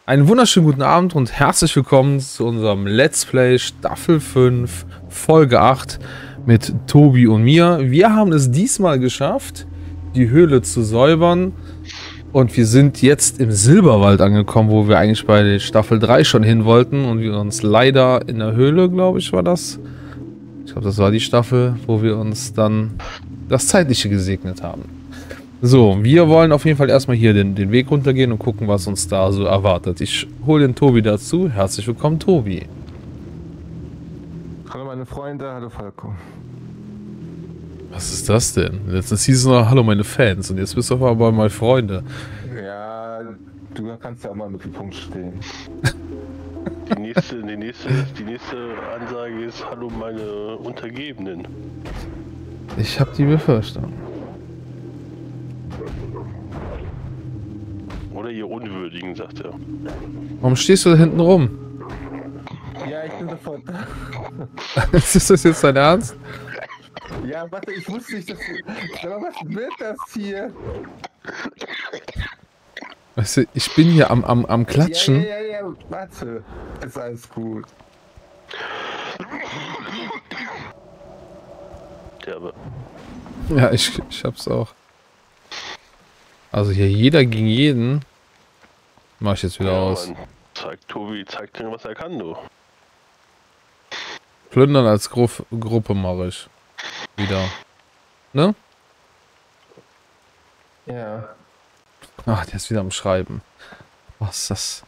Einen wunderschönen guten Abend und herzlich willkommen zu unserem Let's Play Staffel 5, Folge 8 mit Tobi und mir. Wir haben es diesmal geschafft, die Höhle zu säubern und wir sind jetzt im Silberwald angekommen, wo wir eigentlich bei Staffel 3 schon hin wollten und wir uns leider in der Höhle, glaube ich, war das. Ich glaube, das war die Staffel, wo wir uns dann das Zeitliche gesegnet haben. So, wir wollen auf jeden Fall erstmal hier den Weg runtergehen und gucken, was uns da so erwartet. Ich hole den Tobi dazu. Herzlich willkommen, Tobi. Hallo meine Freunde, hallo Falco. Was ist das denn? Letztens hieß es noch, hallo meine Fans und jetzt bist du auf einmal mal Freunde. Ja, du kannst ja auch mal im Mittelpunkt stehen. Die nächste Ansage ist, hallo meine Untergebenen. Ich habe die Befürchtung. Oder ihr Unwürdigen, sagt er. Warum stehst du da hinten rum? Ja, ich bin sofort da. Ist das jetzt dein Ernst? Ja, warte, ich wusste nicht, dass... Aber was wird das hier? Weißt du, ich bin hier am Klatschen. Ja, warte. Ist alles gut. Derbe. Ja, ich hab's auch. Also hier jeder gegen jeden. Mach ich jetzt wieder aus. Mann. Tobi zeigt dir, was er kann, du. Plündern als Gruppe mache ich. Wieder. Ne? Ja. Ach, der ist wieder am Schreiben. Was ist das?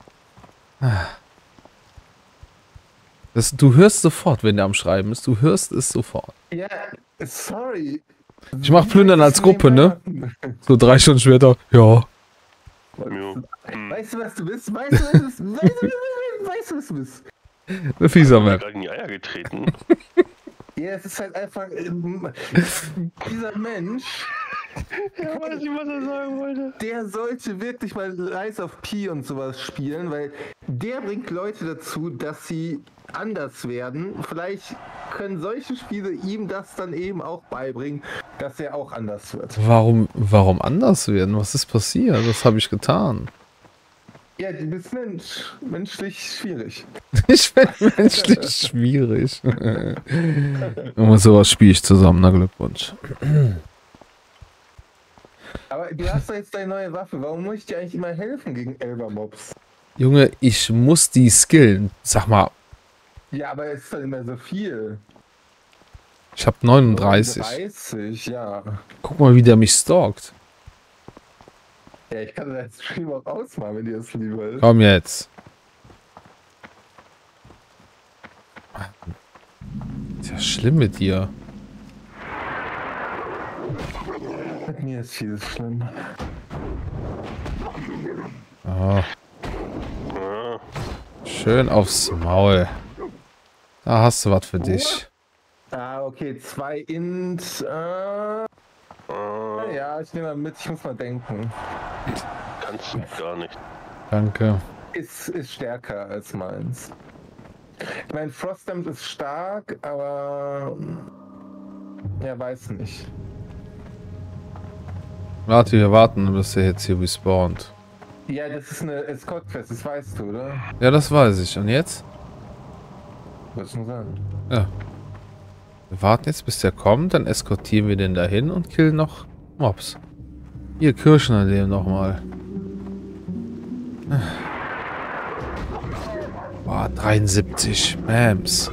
Du hörst sofort, wenn der am Schreiben ist. Du hörst es sofort. Ja, sorry. Ich mach Plündern als Gruppe, ne? So 3 Stunden später. Ja. Weißt du, was du bist? Weißt du, was du bist? Eine fieser Ich Map. gerade in die Eier getreten. Ja, es ist halt einfach... dieser Mensch... Ja, weiß nicht, was er sagen wollte. Der sollte wirklich mal Lies of P und sowas spielen, weil der bringt Leute dazu, dass sie anders werden. Vielleicht können solche Spiele ihm das dann eben auch beibringen, dass er auch anders wird. Warum anders werden? Was ist passiert? Was habe ich getan? Ja, du bist menschlich schwierig. Ich bin menschlich schwierig. Und sowas spiele ich zusammen. Na, Glückwunsch. Aber du hast doch jetzt deine neue Waffe. Warum muss ich dir eigentlich immer helfen gegen Elber-Mobs? Junge, ich muss die skillen. Sag mal. Ja, aber es ist doch immer so viel. Ich habe 39. 30, ja. Guck mal, wie der mich stalkt. Ja, ich kann deinen Stream auch ausmachen, wenn dir das lieber ist. Komm jetzt. Ist ja schlimm mit dir. Mit mir ist vieles schlimm. Oh. Schön aufs Maul. Da hast du was für dich. Ah, okay, 2 Int. Ja, ich nehme mal mit, ich muss mal denken. Kannst du gar nicht. Danke. Ist stärker als meins. Ich meine, Frostdamp ist stark, aber... Ja, weiß nicht. Warte, wir warten, bis er jetzt hier respawnt. Ja, das ist eine Escort-Quest, das weißt du, oder? Ja, das weiß ich. Und jetzt? Was schon sagen? Ja. Wir warten jetzt, bis der kommt, dann eskortieren wir den dahin und killen noch Mobs. Hier, Kirschner dem nochmal. Boah, 73. Bams.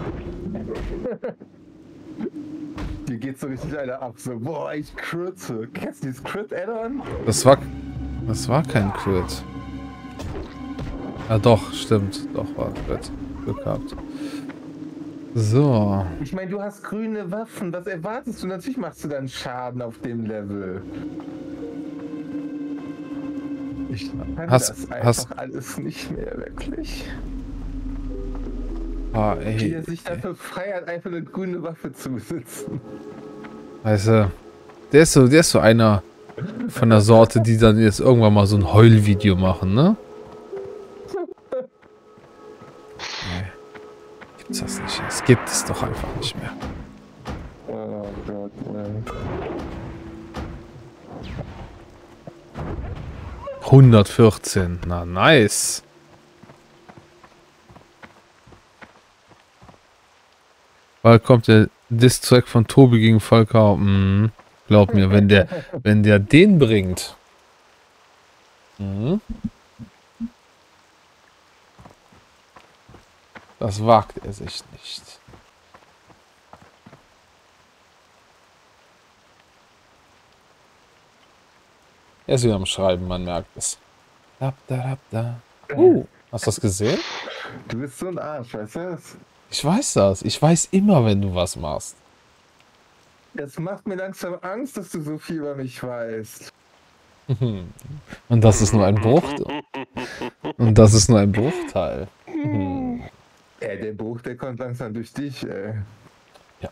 Hier geht so richtig einer ab, so, boah, ich critze. Kennst du dieses Crit-Add-on? Das war kein Crit. Ah doch, stimmt. Doch, war Crit. Glück gehabt. So. Ich meine, du hast grüne Waffen, was erwartest du? Natürlich machst du dann Schaden auf dem Level. Ich kann das einfach alles nicht mehr, wirklich. Ah, ey. Wie er sich dafür feiert, einfach eine grüne Waffe zu besitzen. Weißt du, der ist so einer von der Sorte, die dann jetzt irgendwann mal so ein Heulvideo machen, ne? Nee. Gibt's das nicht? Es gibt es doch einfach nicht mehr. Oh Gott, nein. 114. Na, nice. Bald kommt der Diss-Track von Tobi gegen Volker. Glaub mir, wenn der den bringt. Das wagt er sich nicht. Er ist wieder am Schreiben, man merkt es. Hast du das gesehen? Du bist so ein Arsch, weißt du das? Ich weiß das. Ich weiß immer, wenn du was machst. Es macht mir langsam Angst, dass du so viel über mich weißt. Und das ist nur ein Bruchteil. Und das ist nur ein Bruchteil. Der Buch, der kommt langsam durch dich, ey. Ja.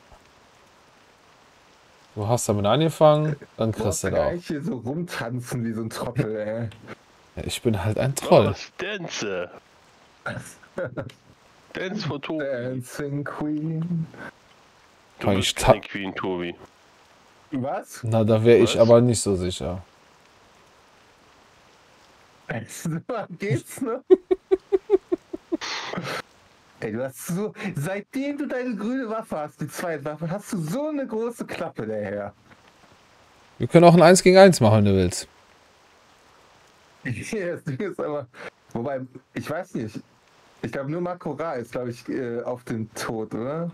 Du hast damit angefangen, dann Du kriegst musst du da da auch. gleich hier so rumtanzen wie so ein Trottel, ey. Ja, ich bin halt ein Troll. Was? Dance. Dance for Tobi. Dancing Queen. Du Kann bist ich keine Queen, Tobi. Was? Na, da wäre ich Was? aber nicht so sicher. Geht's noch? Ey, du hast so, seitdem du deine grüne Waffe hast, die zweite Waffe, hast du so eine große Klappe, der Herr. Wir können auch ein 1 gegen 1 machen, wenn du willst. Ja, das Ding ist aber, wobei, ich weiß nicht, ich glaube nur Makora ist, glaube ich, auf den Tod, oder?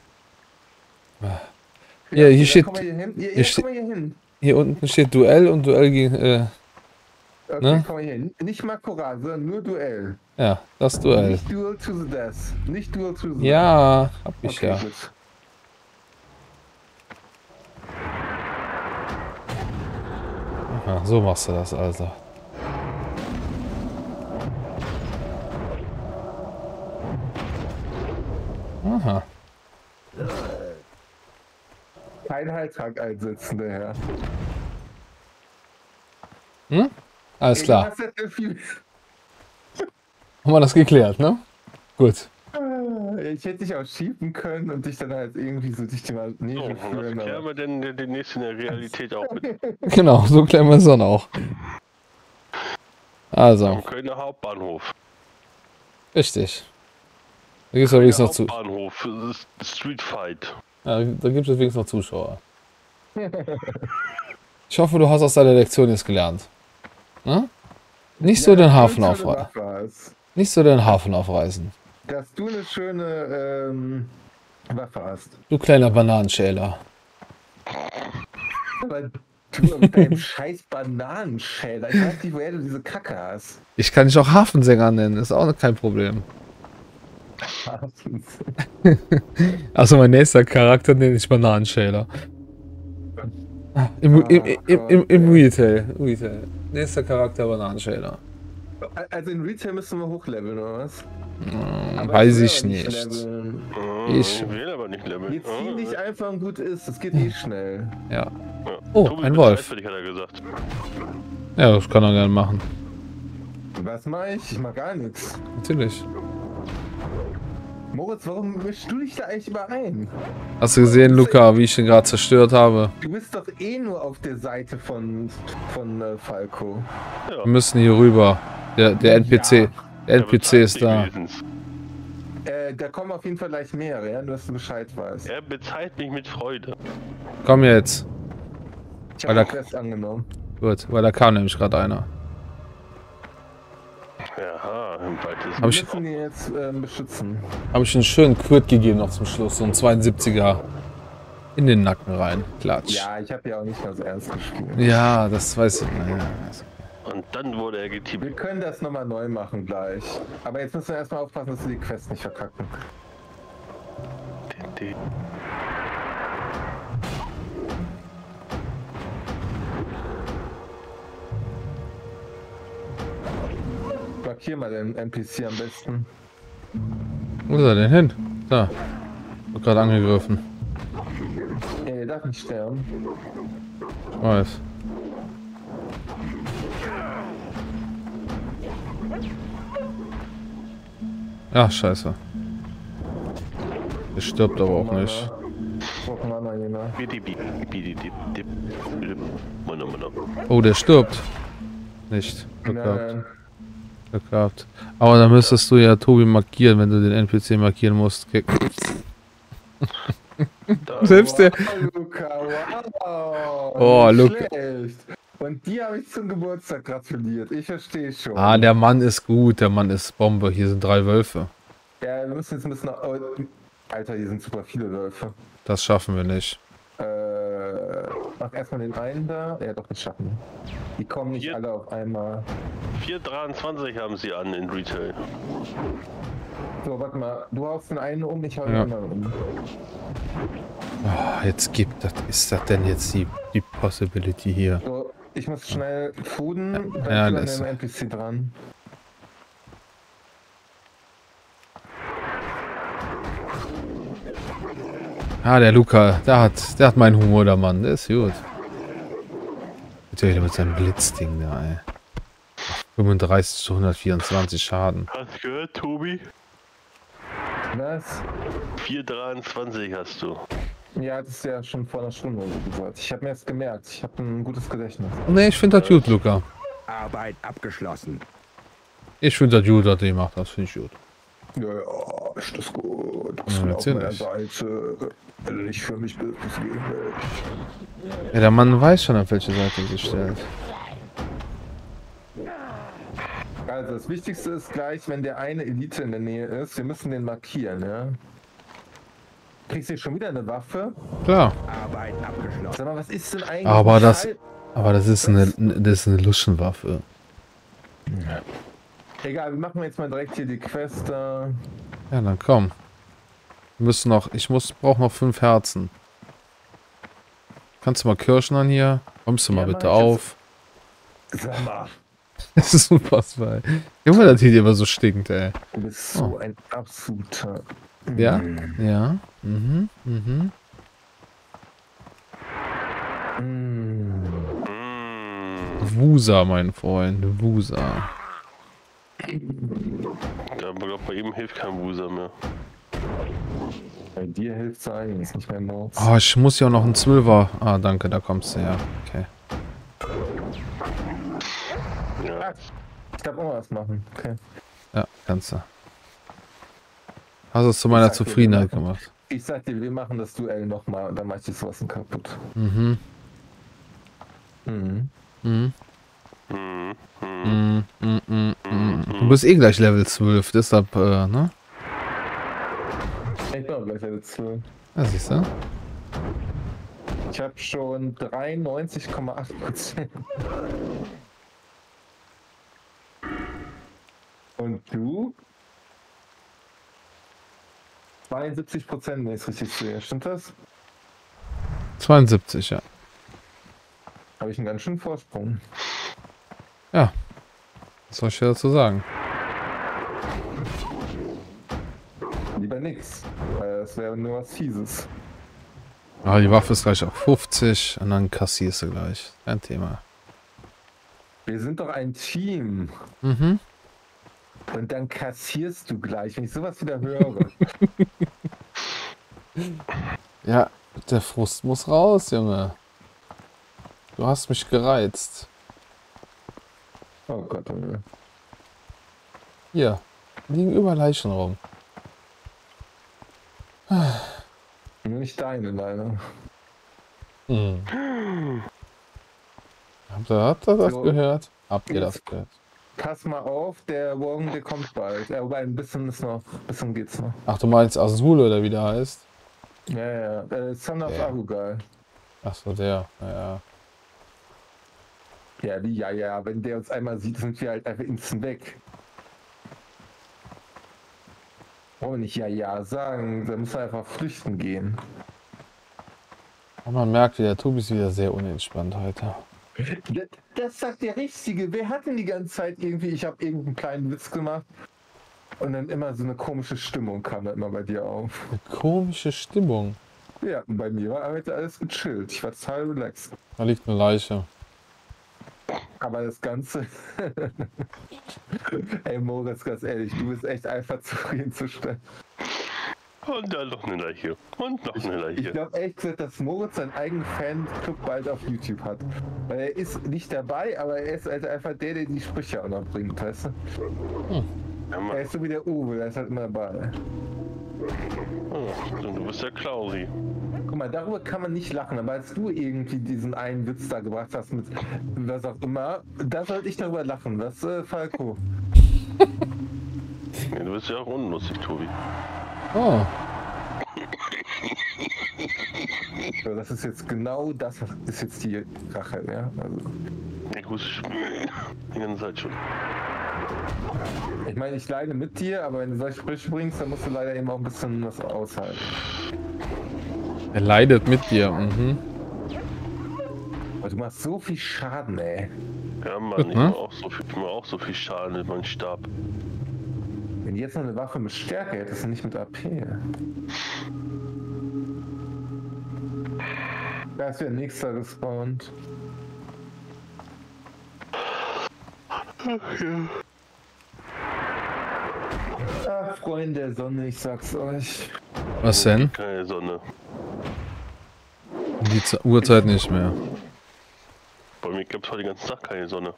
Ja, hier steht- Komm mal hier hin. hier Hier, steht- komm mal hier hin. Hier unten steht Duell und Duell gegen, Okay, ne? komm mal hier hin. Nicht Makora, sondern nur Duell. ja, das Duell. Nicht Duel to the Death. Nicht Duel to the Death. Ja, hab ich Okay, ja. gut. Aha, so machst du das also. Aha. Kein Heiltrank einsetzen, der Herr. Alles Ey, klar. du hast jetzt so viel- Haben wir das geklärt, ne? Gut. Ich hätte dich auch schieben können und dich dann halt irgendwie so durch die So, Nägel und was führen. klären Aber wir denn demnächst in der Realität auch mit Genau, so klären wir es dann auch. Also, am Kölner Hauptbahnhof? richtig. Da gibt es übrigens noch zu. Hauptbahnhof, Street Fight. Ja, da gibt es übrigens noch Zuschauer. Ich hoffe, du hast aus deiner Lektion jetzt gelernt. Ne? Nicht so den Hafen aufreißen. Nicht so den Hafen aufreißen. Dass du eine schöne Waffe hast. Du kleiner Bananenschäler. Aber du mit deinem scheiß Bananenschäler. Ich weiß nicht, woher du diese Kacke hast. Ich kann dich auch Hafensänger nennen, ist auch kein Problem. Also mein nächster Charakter nenne ich Bananenschäler. Im Retail. Nächster Charakter Bananenschäler. Also in Retail müssen wir hochleveln, oder was? Aber Weiß will ich aber nicht. leveln. Ich- will aber nicht leveln. Wir ziehen dich einfach und gut ist. Es geht eh schnell. Ja. Ja. Oh, Tobi ein bezahlt Wolf. für dich, hat er gesagt. Ja, das kann er gerne machen. Was mache ich? Ich mach gar nichts. Natürlich. Moritz, warum mischst du dich da eigentlich immer ein? Hast du gesehen, Luca, wie ich ihn gerade zerstört habe? Du bist doch eh nur auf der Seite von Falco. Ja. Wir müssen hier rüber. Der NPC. Der NPC ist da. Wenigstens. Da kommen auf jeden Fall gleich mehr, ja? Nur dass du Bescheid weißt. Er bezahlt mich mit Freude. Komm jetzt. Ich habe Weil die da- Quest angenommen. Gut, weil da kam nämlich gerade einer. Ja, im Wald ist Hab Wir ich- müssen die jetzt beschützen. Habe ich einen schönen Crit gegeben noch zum Schluss. So ein 72er in den Nacken rein. Klatsch. Ja, ich habe ja auch nicht ganz ernst gespielt. Ja, das weiß ich. Naja, Und dann wurde er Wir getippt. können das nochmal neu machen gleich. Aber jetzt müssen wir erstmal aufpassen, dass wir die Quest nicht verkacken. Markier mal den NPC am besten. wo ist er denn hin? Da. Wird gerade angegriffen. Der darf nicht sterben. Ich weiß. Ja, scheiße. Der stirbt aber auch nicht. Gucken wir mal hier nach. Oh, der stirbt. Nicht. Glück gehabt. Nein, Glück gehabt. Aber dann müsstest du ja Tobi markieren, wenn du den NPC markieren musst. Selbst der... Wow, Luca, wow. Oh, Nicht Luca. schlecht. Und die habe ich zum Geburtstag gratuliert. Ich verstehe schon. Ah, der Mann ist gut, der Mann ist Bombe. Hier sind 3 Wölfe. Ja, wir müssen jetzt ein bisschen... Oh, Alter, hier sind super viele Wölfe. Das schaffen wir nicht. Mach erstmal den einen da. Ja, doch, das schaffen wir. Die kommen nicht Hier. alle auf einmal. 4,23 haben sie an in Retail. So, warte mal. Du haust den einen um, ich hau den Ja. anderen um. Oh, jetzt gibt das. Ist das denn jetzt die Possibility hier? So, ich muss schnell fooden. Dann Ja, ist das ist- an dem NPC dran. Ah, der Luca, der hat meinen Humor, der Mann. Der ist gut. Natürlich mit seinem Blitzding da, ey. 35 zu 124 Schaden. Hast du gehört, Tobi? Was? 4,23 hast du. Ja, das ist ja schon vor einer Stunde gesagt. Ich habe mir das gemerkt. Ich habe ein gutes Gedächtnis. Nee, ich finde das gut, Luca. Arbeit abgeschlossen. Ich finde das gut, dass du gemacht hast. Finde ich gut. Ja, ist das gut. Ja, Bist du auf meiner natürlich. Seite. Wenn du nicht für mich bist, bist du gegen mich. Ja, der Mann weiß schon, auf welche Seite er sich stellt. Also das Wichtigste ist gleich, wenn der eine Elite in der Nähe ist, wir müssen den markieren, ja? Kriegst du hier schon wieder eine Waffe? Klar. Arbeit abgeschlossen. Sag mal, was ist denn eigentlich... Aber mit das, Schall- aber das ist eine Luschenwaffe. Egal, wir machen jetzt mal direkt hier die Quest da. Ja, dann komm. Wir müssen noch, brauche noch 5 Herzen. Kannst du mal Kirschen an hier? Kommst du mal Ja, bitte mach ich auf? Sag mal, Das ist unfassbar. Ey. Junge, das hier immer so stinkt, ey. du bist so ein absoluter... Ja? Ja. Mhm. Mhm. Mm. Wusa, mein Freund. Wusa. Ja, aber glaub, bei ihm hilft kein Wuser mehr. Bei dir hilft es eigentlich nicht mehr Maus. Oh, ich muss ja auch noch einen 12er. Ah, danke, da kommst du her. Okay. Ja. Ich darf auch mal was machen. Okay. Ja, kannst du. Hast du es zu meiner sag dir, Zufriedenheit wir machen- gemacht. Ich sag dir, wir machen das Duell nochmal und dann mach ich das was kaputt. Mhm. Mhm. Mhm. Hm, hm. Mhm. Mhm. Mhm. Mhm. Du bist eh gleich Level 12, deshalb, ne? Ich bin auch gleich Level 12. Ja, siehst du? Ich habe schon 93,8%. Und du? 72%, wenn ich es richtig sehe. Stimmt das? 72, ja. Habe ich einen ganz schönen Vorsprung. Ja. Was soll ich dir dazu sagen? Lieber nix. Weil das wäre nur was Fieses. Ah, die Waffe ist gleich auf 50 und dann kassierst du gleich. Kein Thema. Wir sind doch ein Team. Mhm. Und dann kassierst du gleich, wenn ich sowas wieder höre. Ja, der Frust muss raus, Junge. Du hast mich gereizt. Oh Gott, oh Gott. Hier, liegen überall Leichen rum. Nur nicht deine, leider. Mhm. Habt ihr das So. gehört? Habt ihr das gehört? Pass mal auf, der Wogen, der kommt bald. Ja, wobei ein bisschen ist noch, ein bisschen geht's noch. Ach, du meinst Azul oder wie der heißt? Ja, ja, Son of Ja. Arugal. Ach so, der. Ja. Ja, wie, ja, wenn der uns einmal sieht, sind wir halt einfach instant weg. Wollen wir nicht ja sagen, dann müssen wir einfach flüchten gehen. Und man merkt wieder, Tobi ist wieder sehr unentspannt heute. Das sagt der Richtige. Wer hat denn die ganze Zeit irgendwie, ich habe irgendeinen kleinen Witz gemacht und dann immer so eine komische Stimmung kam da immer bei dir auf. Eine komische Stimmung. Ja, und bei mir war heute alles gechillt. Ich war total relaxed. Da liegt eine Leiche. Aber das Ganze... Ey Moritz, ganz ehrlich, du bist echt einfach zufriedenzustellen. Und dann noch eine Leiche. Und noch eine Ich Leiche. glaube echt, dass Moritz seinen eigenen Fanclub bald auf YouTube hat. Weil er ist nicht dabei, aber er ist halt einfach der die Sprüche auch noch bringt, weißt du? Ja, Er Mann. ist so wie der Uwe, der ist halt immer dabei. Oh, du bist der Klausi. Guck mal, darüber kann man nicht lachen, aber als du irgendwie diesen einen Witz da gebracht hast mit was auch immer, da sollte ich darüber lachen. Was, Falco? Ja, du bist ja auch unlustig, Tobi. Oh. So, das ist jetzt genau das, ist jetzt die Rache, ja? Also, Ich muss die ganze Zeit schon. ich meine, ich leide mit dir, aber wenn du solche Sprüche bringst, dann musst du leider eben auch ein bisschen was aushalten. Er leidet mit dir. Mhm. Aber du machst so viel Schaden, ey. Ja, Mann, Gut, ich ne? mache auch so viel Schaden mit meinem Stab. Wenn du jetzt noch eine Waffe mit Stärke hättest und nicht mit AP. Da ist wieder nächster gespawnt. Ah, Freunde der Sonne, ich sag's euch. Was denn? Keine Sonne. Die Uhrzeit nicht mehr. Bei mir gibt es heute den ganzen Tag keine Sonne.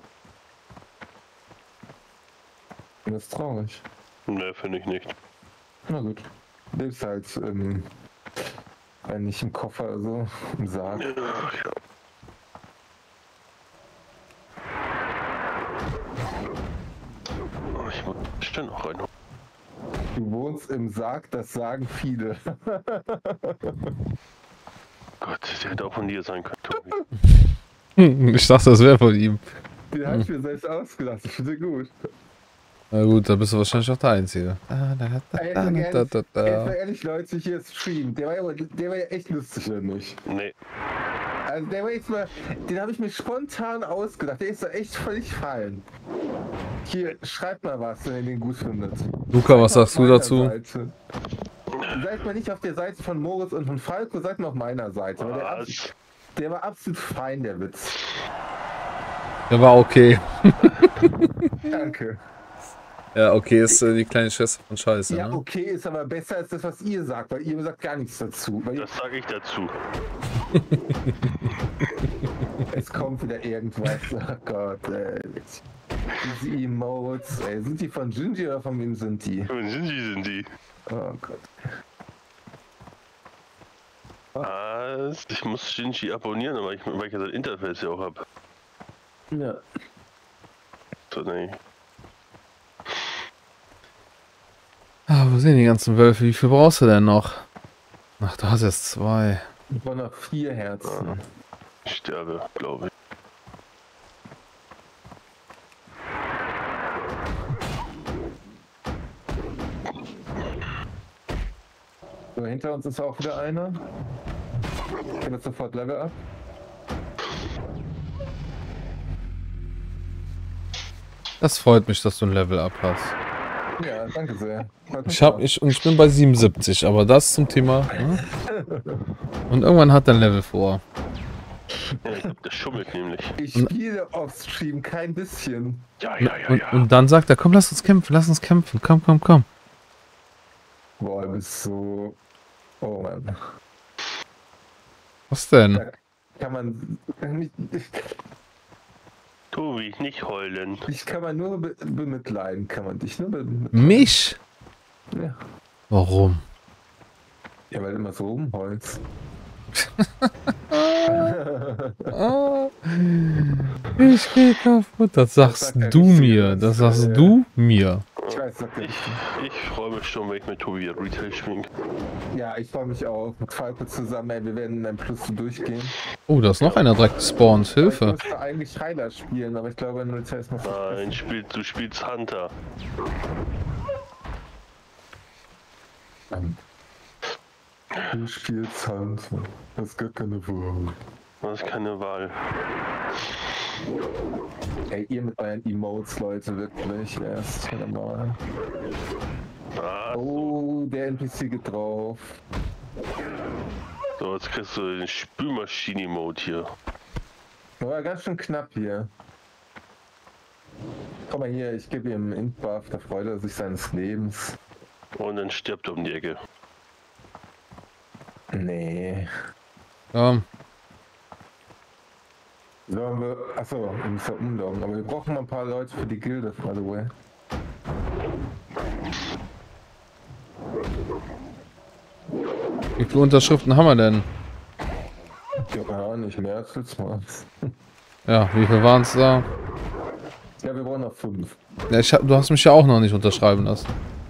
Das ist traurig. Ne, finde ich nicht. Na gut. Lebst halt nicht im Koffer, so im Sarg. Ach, ja. Oh, ich muss bestimmt noch rein. Du wohnst im Sarg, das sagen viele. Gott, der hätte auch von dir sein können, Tobi. Ich dachte, das wäre von ihm. Den habe ich mir selbst ausgelassen. Ich finde gut. Na gut, da bist du wahrscheinlich auch der Einzige. Ey, jetzt mal ehrlich, Leute, hier streamen. Der war ja echt lustig, oder nicht? Nee, Also der war jetzt mal, den habe ich mir spontan ausgedacht. Der ist da echt völlig fallen. Hier, schreibt mal was, wenn ihr den gut findet. Luca, was sagst du dazu? Seite. Seid mal nicht auf der Seite von Moritz und von Falco, seid mal auf meiner Seite. Weil was? der war absolut fein, der Witz. Der war okay. Danke. Ja, okay ist die kleine Schwester von Scheiße, Ja, ne? okay, ist aber besser als das, was ihr sagt, weil ihr sagt gar nichts dazu. Weil das sage ich dazu. es kommt wieder irgendwas. Oh Gott, ey. Diese Emotes, ey. Sind die von Gingy oder von wem sind die? Sind die. Oh Gott. Was? Ich muss Shinji abonnieren, weil ich ja sein Interface ja auch habe. Ja. So, nee. Ah, wo sind die ganzen Wölfe? Wie viel brauchst du denn noch? Ach, du hast jetzt 2. Ich brauche noch 4 Herzen. Ich sterbe, glaube ich. So, hinter uns ist auch wieder einer. Ich bin jetzt sofort Level ab. Das freut mich, dass du ein Level up hast. Ja, danke sehr. Ich bin bei 77, aber das zum Thema. Ne? Und irgendwann hat er ein Level vor. Ja, ich glaub, der schummelt nämlich. Ich spiele off-stream kein bisschen. Ja. Und dann sagt er, komm, lass uns kämpfen. Komm. Boah, du bist so... Oh Mann. Was denn? Da kann man... Tobi, nicht heulen. Ich kann man nur bemitleiden, kann man dich nur bemitleiden. Mich? Ja. Warum? Ja, weil du immer so rumholst. Ich geh kaputt. Das sagst sagt er du nicht so mir. ganz, Das sagst ja. du mir. Ich weiß, sagt er Ich, nicht. ich freue mich schon, wenn ich mit Tobi Retail spielen kann. Ja, ich freue mich auch. Mit Falco zusammen, ey, wir werden ein Plus durchgehen. Oh, da ist noch einer direkt gespawnt. Ich Hilfe. müsste eigentlich Heiler spielen, aber ich glaube, in Militär ist noch Nein, du spielst Hunter. Du spielst Hand. Das ist gar keine Wahl. Das ist keine Wahl. Ey, ihr mit euren Emotes, Leute, wirklich. Erst normal. Ah, Oh, der NPC geht drauf. so, jetzt kriegst du den Spülmaschinen-Mode hier. Aber ganz schön knapp hier. Komm mal hier, ich gebe ihm einen Int-Buff, da freut er sich seines Lebens. Und dann stirbt er um die Ecke. Nee. Ja, Sollen wir. Achso, wir müssen ja umloggen, aber wir brauchen mal ein paar Leute für die Gilde, by the way. wie viele Unterschriften haben wir denn? nicht mehr als letztes Mal. Ja, wie viel waren es da? Ja, wir brauchen noch 5. Ja, du hast mich ja auch noch nicht unterschreiben lassen.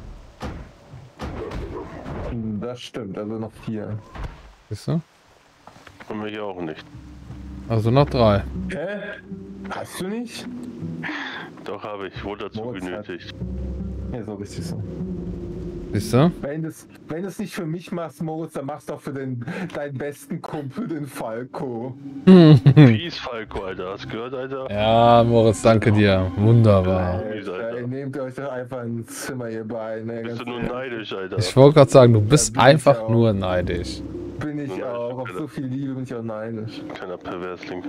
Das stimmt, also noch 4. Siehst du? Und mich auch nicht. Also noch 3. Hä? Hast du nicht? Doch habe ich, wurde dazu Moritz hat- genötigt. Ja, so richtig so. Siehst du? Wenn du es nicht für mich machst, Moritz, dann machst du auch für deinen besten Kumpel, den Falco. Peace, Falco, Alter. Hast du gehört, Alter? Ja, Moritz, danke dir. Wunderbar. Alter. Ey, nehmt euch doch einfach ein Zimmer, ihr beiden. Ne, Bist ganz du nur ehrlich. neidisch, Alter? Ich wollte gerade sagen, du bist bin ich einfach auch. nur neidisch. Bin ich Nein, auch. Auf bitte. so viel Liebe bin ich auch neidisch. Kleiner Perversling.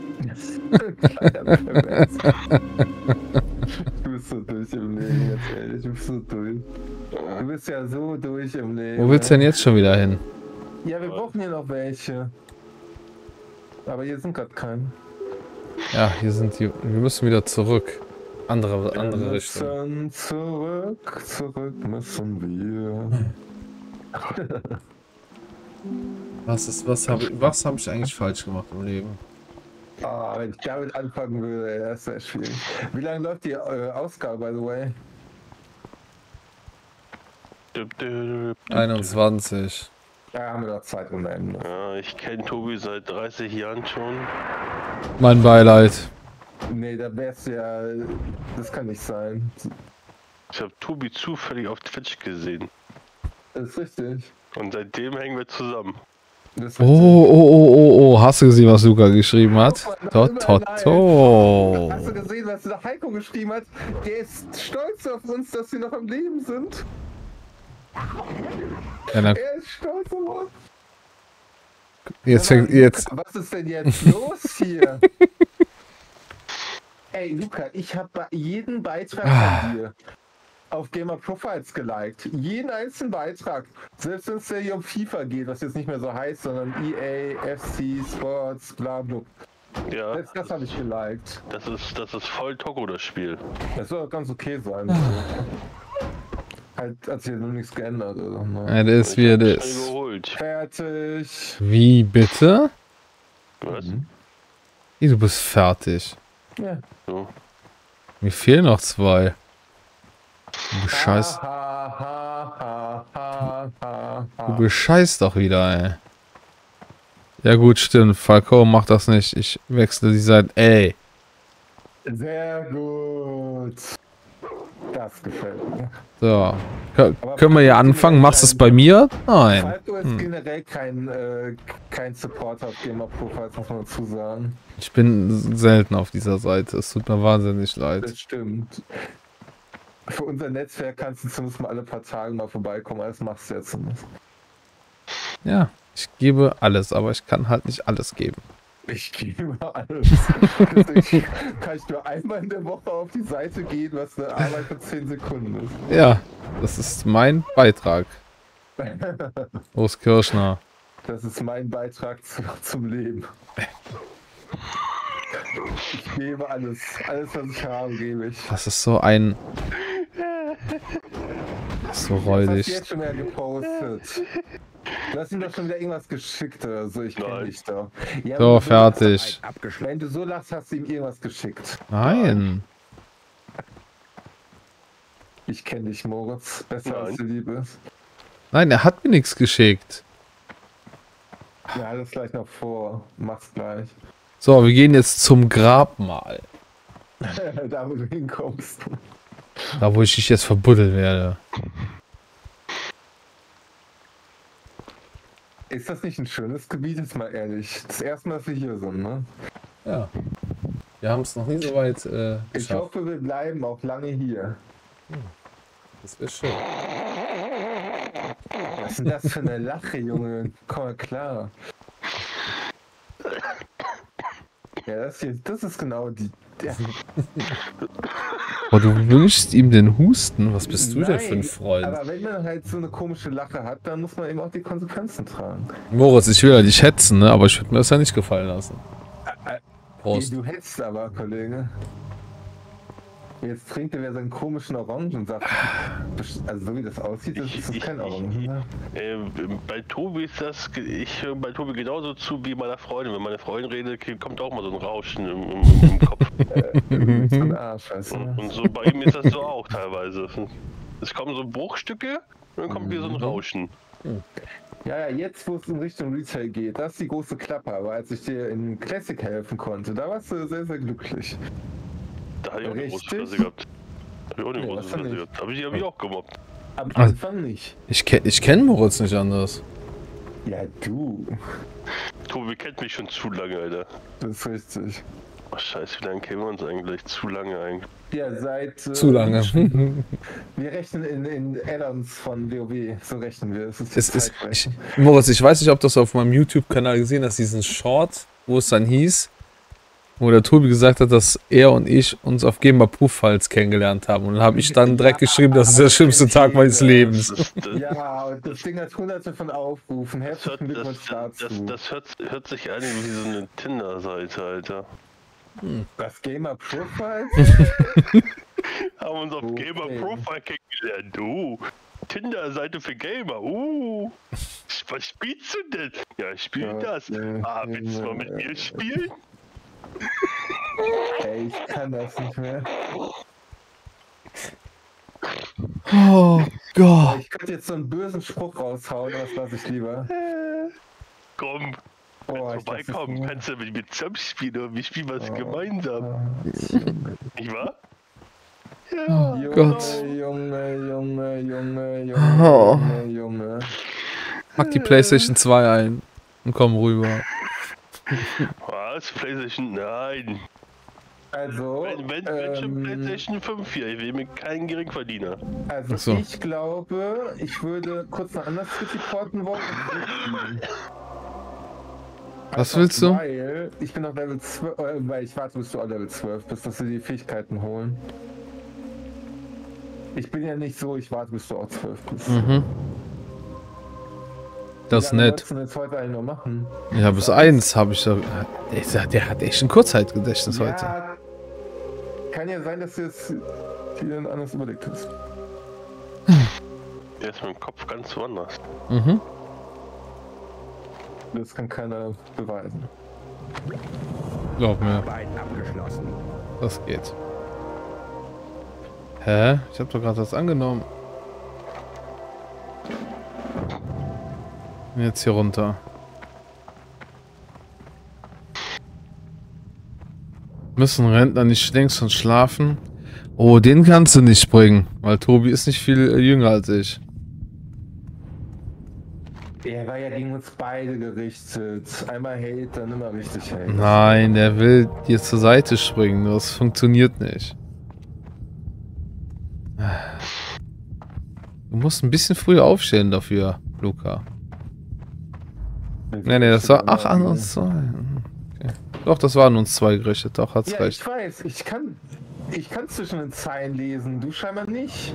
Du bist so durch im Leben, ganz ehrlich. Du bist so durch. Du bist ja so durch im Leben. Wo willst du denn jetzt schon wieder hin? Ja, wir brauchen hier noch welche. Aber hier sind gerade keine. Ja, hier sind die. Wir müssen wieder zurück. Andere Wir Richtung. müssen zurück müssen wir. Was hab ich eigentlich falsch gemacht im Leben? Ah, wenn ich damit anfangen würde, ey, das wäre schwierig. Wie lange läuft die Ausgabe, by the way? 21. Ja, haben wir noch Zeit ohne Ende. Ja, ich kenne Tobi seit 30 Jahren schon. Mein Beileid. Nee, da wärst du ja. Das kann nicht sein. Ich habe Tobi zufällig auf Twitch gesehen. Das ist richtig. Und seitdem hängen wir zusammen. Das ist Oh. Hast du gesehen, was Luca geschrieben hat? Hast To. du gesehen, was der Heiko geschrieben hat? Der ist stolz auf uns, dass wir noch am Leben sind. Ja, dann, Er ist stolz auf uns. jetzt. Was ist denn jetzt los hier? Ey, Luca, ich habe jeden Beitrag von dir auf Gamer Profiles geliked. Jeden einzelnen Beitrag. Selbst wenn es ja hier um FIFA geht, was jetzt nicht mehr so heißt, sondern EA, FC, Sports, bla bla. Ja, Selbst das habe ich geliked. das ist voll Togo, das Spiel. Das soll ganz okay sein. Halt hat sich noch nichts geändert. Oder? Ne? Ja, das ist wie hab das schnell ist. geholt. Fertig. Wie bitte? Was? Wie, du bist fertig. Ja. So. Mir fehlen noch 2. Du bescheißt. Du bescheißt doch wieder, ey. Ja gut, stimmt. Falco macht das nicht. Ich wechsle die Seite. Ey. Sehr gut. Das gefällt mir. So. Können wir ja anfangen? Machst du es bei mir? Nein. Falco ist generell kein Supporter auf Gamer Profiles, muss man dazu sagen. Ich bin selten auf dieser Seite. Es tut mir wahnsinnig leid. Das stimmt. Für unser Netzwerk kannst du zumindest mal alle paar Tage mal vorbeikommen, das machst du jetzt zumindest. Ja, ich gebe alles, aber ich kann halt nicht alles geben. Ich gebe alles. Deswegen kann ich nur einmal in der Woche auf die Seite gehen, was eine Arbeit für 10 Sekunden ist. Ja, das ist mein Beitrag. Urs Kirschner. Das ist mein Beitrag zum Leben. Ich gebe alles. Alles, was ich habe, gebe ich. Das ist so ein... So Was hast räudig. du jetzt schon wieder gepostet? Du hast ihm doch schon wieder irgendwas geschickt oder so, ich kenne Nein. dich doch. Ja, So, wenn du fertig. Abgeschlossen. Wenn du so lachst, hast du ihm irgendwas geschickt. Nein. Ich kenne dich, Moritz. Besser Nein. als du lieb bist. Nein, er hat mir nichts geschickt. Ja, das gleich noch vor. Mach's gleich. So, wir gehen jetzt zum Grabmal. Da, wo du hinkommst. Da, wo ich dich jetzt verbuddeln werde. Ist das nicht ein schönes Gebiet, jetzt mal ehrlich? Das erste Mal, dass wir hier sind, ne? Ja. Wir haben es noch nie so weit Ich geschafft. hoffe, wir bleiben auch lange hier. Das wäre schön. Was ist denn das für eine Lache, Junge? Komm mal klar. Ja, das hier, das ist genau die... Der, Oh, du wünschst ihm den Husten? Was bist du denn für ein Nein, Freund? Aber wenn man halt so eine komische Lache hat, dann muss man eben auch die Konsequenzen tragen. Moritz, ich will ja dich hetzen, ne? Aber ich würde mir das ja nicht gefallen lassen. Prost. Du hetzt aber, Kollege. Jetzt trinkt er wieder seinen komischen Orangensaft. Also so wie das aussieht, ist das kein Orangen. Bei Tobi ist das, ich höre bei Tobi genauso zu wie meiner Freundin. Wenn meine Freundin redet, kommt auch mal so ein Rauschen im Kopf. So ein Arsch, weißt du? Und so bei ihm ist das so auch teilweise. Es kommen so Bruchstücke und dann kommt wieder so ein Rauschen. Ja, jetzt wo es in Richtung Retail geht, das ist die große Klappe. Aber als ich dir in Classic helfen konnte, da warst du sehr, sehr glücklich. Da hatte ich auch eine große Richtig? Fresse gehabt. Da habe ich auch eine Nee, große das Fresse nicht. gehabt. Hab ich auch gemobbt. Am Also- Anfang nicht. Ich kenn Moritz nicht anders. Ja, du. Tobi kennt mich schon zu lange, Alter. Das ist richtig. Oh scheiße, wie lange kennen wir uns eigentlich? Zu lange eigentlich. Ja, seit... Zu lange. Wir rechnen in Add-ons von WoW. So rechnen wir. Das ist Moritz, ich weiß nicht, ob du das auf meinem YouTube-Kanal gesehen hast, diesen Short, wo es dann hieß, wo der Tobi gesagt hat, dass er und ich uns auf Gamer Proof Files kennengelernt haben. Und dann habe ich dann direkt geschrieben, das ist der schlimmste Tag meines Lebens. Ja, und das Ding hat hunderte von Aufrufen. Herzlichen Glückwunsch dazu. Das hört sich an wie so eine Tinder-Seite, Alter. Das Gamer Profile? Haben uns auf Okay. Gamer Profile kennengelernt. Tinder-Seite für Gamer. Was spielst du denn? Ja, ich spiele das. Willst du mal mit mir spielen? Ey, ich kann das nicht mehr. Oh Gott. Ich könnte jetzt so einen bösen Spruch raushauen, aber das lasse ich lieber. Komm, Oh, ich lass vorbeikommen. es Kannst du mit mir zusammen spielen oder wir spielen was Oh. gemeinsam. Nicht wahr? Junge, Gott. Junge. Oh. Junge. Pack die PlayStation 2 ein und komm rüber. Was? PlayStation? Nein. Also, Wenn schon PlayStation 5 hier. Ich will mir keinen Geringverdiener. also Ach so. ich glaube, ich würde kurz nach anders reporten wollen. Was willst du? Weil ich bin auf Level 12, weil ich warte, bis du auf Level 12 bist, dass wir die Fähigkeiten holen. Ich bin ja nicht so, ich warte, bis du auf 12 bist. Mhm. Das ist Wie lange nett. wolltest du denn jetzt heute eigentlich noch machen? Ja, bis 1 habe ich da. Der hat echt ein Kurzzeitgedächtnis heute. Ja, kann ja sein, dass du jetzt dir ein anderes überlegt hast. Der ist mein Kopf ganz woanders. Mhm. Das kann keiner beweisen. Glaub mir, Arbeit abgeschlossen. das geht. Hä? Ich habe doch gerade das angenommen. Jetzt hier runter. Müssen Rentner nicht längst und schlafen? Oh, den kannst du nicht bringen, weil Tobi ist nicht viel jünger als ich. Er war ja gegen uns beide gerichtet. Einmal Hate, dann immer richtig Hate. Nein, der will dir zur Seite springen. Das funktioniert nicht. Du musst ein bisschen früher aufstehen dafür, Luca. Nee, das war... Ach, an uns zwei. Okay. Doch, das waren uns zwei gerichtet. Doch, hat's Ja, recht. ich weiß, ich kann zwischen den Zeilen lesen, du scheinbar nicht.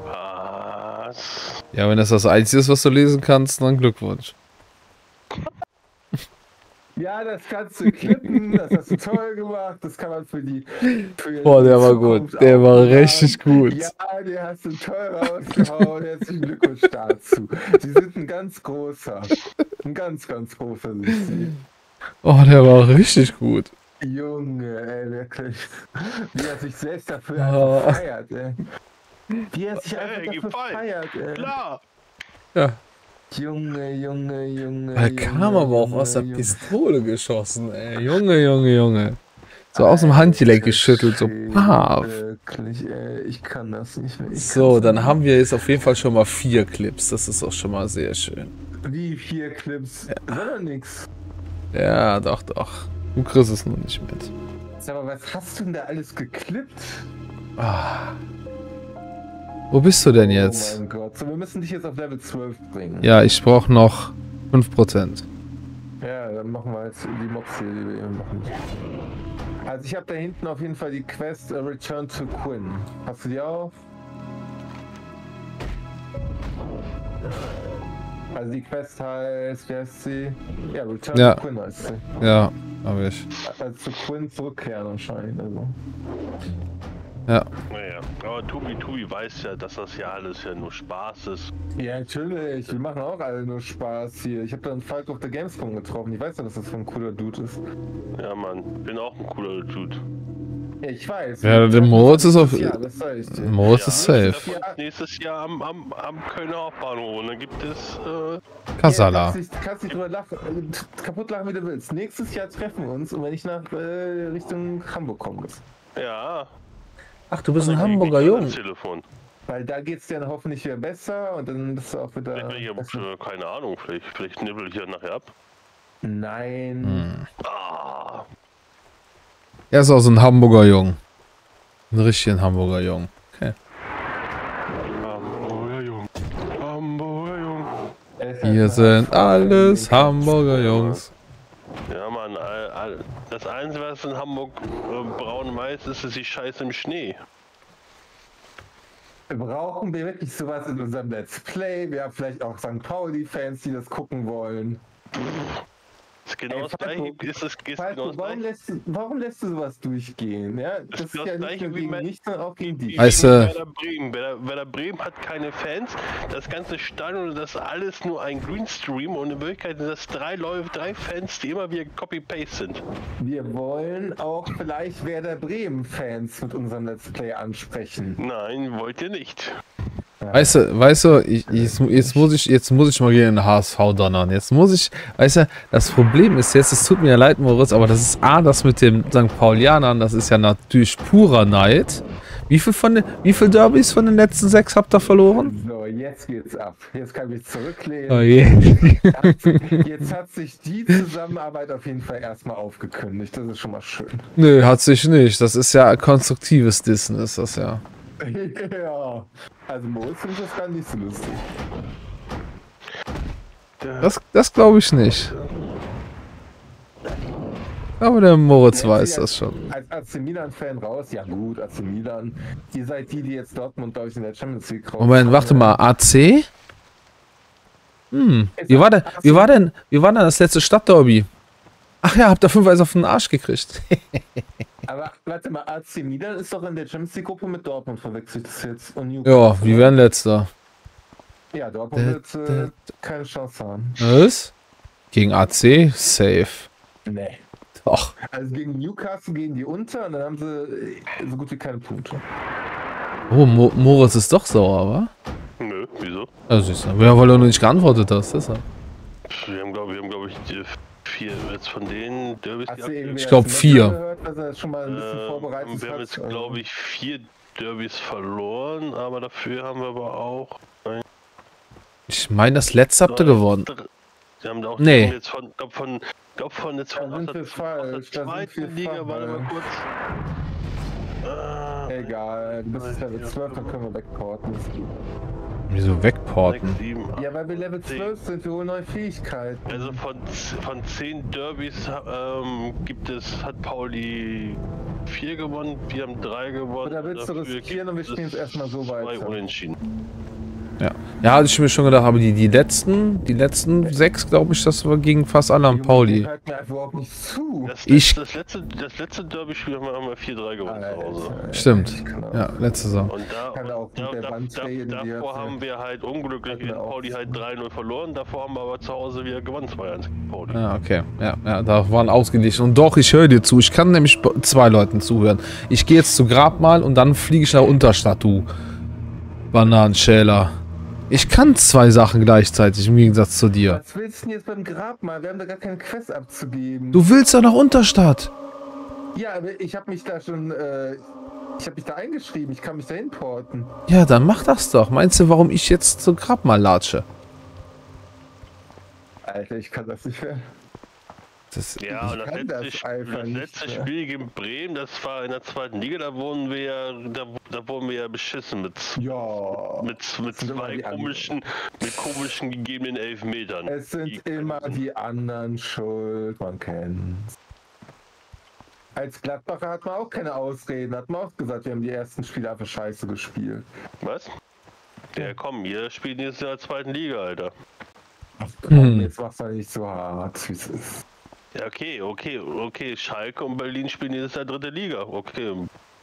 Was? Ja, wenn das das Einzige ist, was du lesen kannst, dann Glückwunsch. Ja, das kannst du klippen, das hast du toll gemacht, das kann man für die Boah, der war Zukunft gut. Der war aufbewahren. richtig gut. Ja, den hast du toll rausgehauen, herzlichen Glückwunsch dazu. Sie sind ein ganz großer sind sie. Oh, der war richtig gut. Junge, ey, wirklich. Wie er sich selbst dafür Oh. einfach feiert, ey. Wie er sich einfach Ey, dafür gefallen. feiert, ey. Klar! Ja. Junge. Er kam aber auch aus der Pistole geschossen, ey. Junge. So aus dem Handgelenk geschüttelt, so paf. Wirklich, ey, ich kann das nicht mehr. So, dann haben wir jetzt auf jeden Fall schon mal 4 Clips. Das ist auch schon mal sehr schön. Wie 4 Clips? Sondern nix. Ja, doch. Du kriegst es nur nicht mit. Sag mal, was hast du denn da alles geklippt? Ah. Wo bist du denn jetzt? Oh mein Gott. So, wir müssen dich jetzt auf Level 12 bringen. Ja, ich brauche noch 5%. Ja, dann machen wir jetzt die Mobs hier, die wir eben machen. Also ich habe da hinten auf jeden Fall die Quest Return to Quinn. Hast du die auch? Also die Quest heißt, wie heißt sie? Ja, Return Ja. to Quinn heißt sie. Ja, habe ich. Also zu Quinn zurückkehren anscheinend. Also. Ja. Naja, aber Tobi weiß ja, dass das ja alles ja nur Spaß ist. Ja, natürlich. Wir machen auch alle nur Spaß hier. Ich habe da einen Falk auf der Gamescom getroffen. Ich weiß ja, dass das für ein cooler Dude ist. Ja, Mann, bin auch ein cooler Dude. Ja, ich weiß. Ja, der Moritz ist auf. Ja, das sag ich dir. Moritz ist safe. Nächstes Jahr am Kölner Hauptbahnhof und dann gibt es Kasala. Kannst dich drüber kaputt lachen, wie du willst. Nächstes Jahr treffen wir uns und wenn ich nach Richtung Hamburg komme. ja. Ach, du bist ein dann Hamburger krieg ich Jung. das Telefon. Weil da geht's dir dann hoffentlich wieder besser und dann bist du auch wieder. Ich habe keine Ahnung, vielleicht nibbel ich ja nachher ab. Nein. Ah, Er ist auch so ein Hamburger Jung. Ein richtiger Hamburger Jung. Okay. Hamburger Jung. Hamburger Jung. Wir sind alles Hamburger Jungs. Ja, Mann, das Einzige, was in Hamburg braun weiß, ist die Scheiße im Schnee. Brauchen wir wirklich sowas in unserem Let's Play? Wir haben vielleicht auch St. Pauli-Fans, die das gucken wollen. Ist genau das Falco, gleiche. Ist Falco, genau das gleiche. warum lässt du sowas durchgehen? Ja, das ist genau ja das nicht Gleiche nur wie gegen mein- mich, sondern auch gegen dich. Weißt du- Werder Bremen. Werder Bremen hat keine Fans. Das ganze Stadion, das ist alles nur ein Greenstream und in Wirklichkeit sind das drei Fans, die immer wieder Copy-Paste sind. Wir wollen auch vielleicht Werder Bremen-Fans mit unserem Let's Play ansprechen. Nein, wollt ihr nicht. Weißt du, jetzt muss ich mal gegen den HSV donnern. Jetzt muss ich, weißt du, das Problem ist jetzt, es tut mir ja leid, Moritz, aber das ist das mit den St. Paulianern, das ist ja natürlich purer Neid. Wie viel Derbys von den letzten 6 habt ihr verloren? So, jetzt geht's ab. Jetzt kann ich zurücklehnen. Oh je. Jetzt hat sich die Zusammenarbeit auf jeden Fall erstmal aufgekündigt. Das ist schon mal schön. Nö, hat sich nicht. Das ist ja konstruktives Dissen, ist das ja. Ja. Also Moritz findet das gar nicht so lustig. Das glaube ich nicht. Aber der Moritz weiß das schon. Als AC Milan-Fan raus, ja gut, AC Milan. Ihr seid die jetzt Dortmund, glaube ich, in der Champions League raus. Moment, warte mal, AC? Wie war denn das letzte Stadtderby? Ach ja, habt ihr 5 Eis auf den Arsch gekriegt. Aber warte mal, AC Milan ist doch in der Champions League-Gruppe mit Dortmund verwechselt das jetzt. Und Ja, Newcastle. wir werden letzter. Ja, Dortmund wird keine Chance haben. Was? Gegen AC? Safe. Nee. Doch. Also gegen Newcastle gehen die unter und dann haben sie so gut wie keine Punkte. Oh, Moritz ist doch sauer, wa? Nö, wieso? Also siehst du. Ja, weil du noch nicht geantwortet hast, deshalb. Wir haben glaube ich, die 4 jetzt von den Derbys. Hast du irgendwie Ich glaub, das 4. gehört, dass er schon mal ein bisschen vorbereitet wir haben hat? jetzt, glaube ich, 4 Derbys verloren, aber dafür haben wir aber auch. Ich meine, das letzte habt ihr gewonnen. Sie haben auch Nee. jetzt von jetzt Da sind wir falsch, aus der da sind wir zweiten Liga, warte mal falsch. kurz. Egal, du bist Level 12, dann können wir wegporten. Das geht. Wieso wegporten? 6, 7, 8. Ja, weil wir Level 12 sind, wir holen neue Fähigkeiten. Also von 10 Derbys hat Pauli 4 gewonnen, wir haben 3 gewonnen. Oder willst du dafür riskieren und wir gibt spielen es es erstmal so 2 weiter? Unentschieden. Ja, hatte ich mir schon gedacht, aber die letzten 6, glaube ich, das war gegen fast alle am Pauli. Hört mir einfach überhaupt nicht zu. Das letzte Derby-Spiel haben wir 4-3 gewonnen zu Hause. Stimmt. Genau. Ja, letzte Saison. Und Kann auch mit der Wand reden, die davor hat- haben wir halt unglücklich Hatten wir gegen auch. Pauli halt 3-0 verloren, davor haben wir aber zu Hause wieder gewonnen 2-1 gegen Pauli. Ja, okay. Ja, da waren ausgeglichen. Und doch, ich höre dir zu. Ich kann nämlich 2 Leuten zuhören. Ich gehe jetzt zu Grabmal und dann fliege ich nach Unterstadt, du Bananenschäler. Ich kann 2 Sachen gleichzeitig, im Gegensatz zu dir. Was willst du denn jetzt beim Grabmal? Wir haben da gar keine Quest abzugeben. Du willst doch nach Unterstadt. Ja, aber ich habe mich da schon, ich habe mich da eingeschrieben. Ich kann mich da hinporten. Ja, dann mach das doch. Meinst du, warum ich jetzt zu Grabmal latsche? Alter, ich kann das nicht mehr. Das, Ja, und Ich kann das einfach das nicht letzte mehr. Spiel gegen Bremen, das war in der 2. Liga, da wurden wir ja beschissen mit Ja. mit immer zwei die komischen gegebenen Elfmetern. Es sind immer die anderen schuld, man kennt's. Als Gladbacher hat man auch keine Ausreden, hat man auch gesagt, wir haben die ersten Spiele einfach scheiße gespielt. Was? Ja, komm, ihr spielt jetzt in der 2. Liga, Alter. Komm, jetzt mach's doch nicht so hart, wie es ist. Ja, okay. Schalke und Berlin spielen jetzt in der 3. Liga. Okay.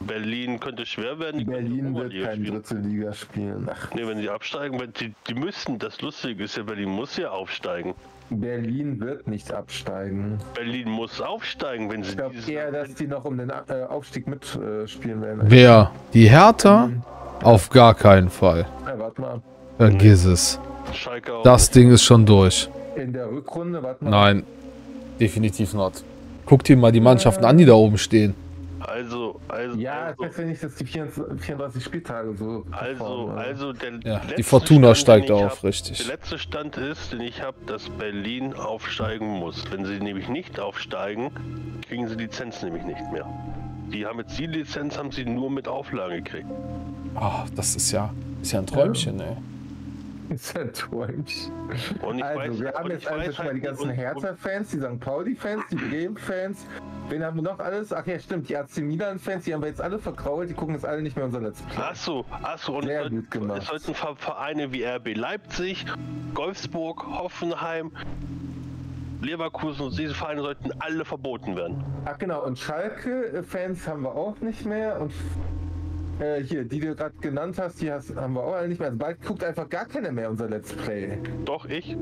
Berlin könnte schwer werden. Die Berlin könnten wird Oberliga kein spielen. dritte Liga spielen. Ach, Nee, wenn sie absteigen, die müssen. Das Lustige ist ja, Berlin muss ja aufsteigen. Berlin wird nicht absteigen. Berlin muss aufsteigen, wenn sie Ich glaube eher, dass die noch um den Aufstieg mitspielen werden. Wer? Die Hertha? Auf gar keinen Fall. Ja, warte mal. Vergiss es. Schalke auch. Das Ding ist schon durch. In der Rückrunde, warte mal. Nein, definitiv not. Guck dir mal die Mannschaften an, die da oben stehen. Ja, ich weiß ja nicht, dass die 34 Spieltage so performen, der Ja, die letzte Fortuna Stand, steigt den ich auf, hab, richtig. Der letzte Stand ist, den ich habe, dass Berlin aufsteigen muss. Wenn sie nämlich nicht aufsteigen, kriegen sie die Lizenz nämlich nicht mehr. Die haben jetzt die Lizenz, haben sie nur mit Auflagen gekriegt. Ach, das ist ja ein Träumchen, ey. Ist ein Träumchen. Und ich Also, wir haben und jetzt ich einfach weiß schon mal die halt ganzen nicht, Hertha-Fans, die St. Pauli-Fans, die Bremen-Fans. Wen haben wir noch alles? Ach ja, stimmt, die AC Milan-Fans, die haben wir jetzt alle verkrault, die gucken jetzt alle nicht mehr unser Let's Play. Achso, und Sehr gut gemacht. es sollten Vereine wie RB Leipzig, Wolfsburg, Hoffenheim, Leverkusen und diese Vereine sollten alle verboten werden. Ach genau, und Schalke-Fans haben wir auch nicht mehr und hier, die du gerade genannt hast, haben wir auch alle nicht mehr. Also bald guckt einfach gar keiner mehr unser Let's Play. Doch, ich.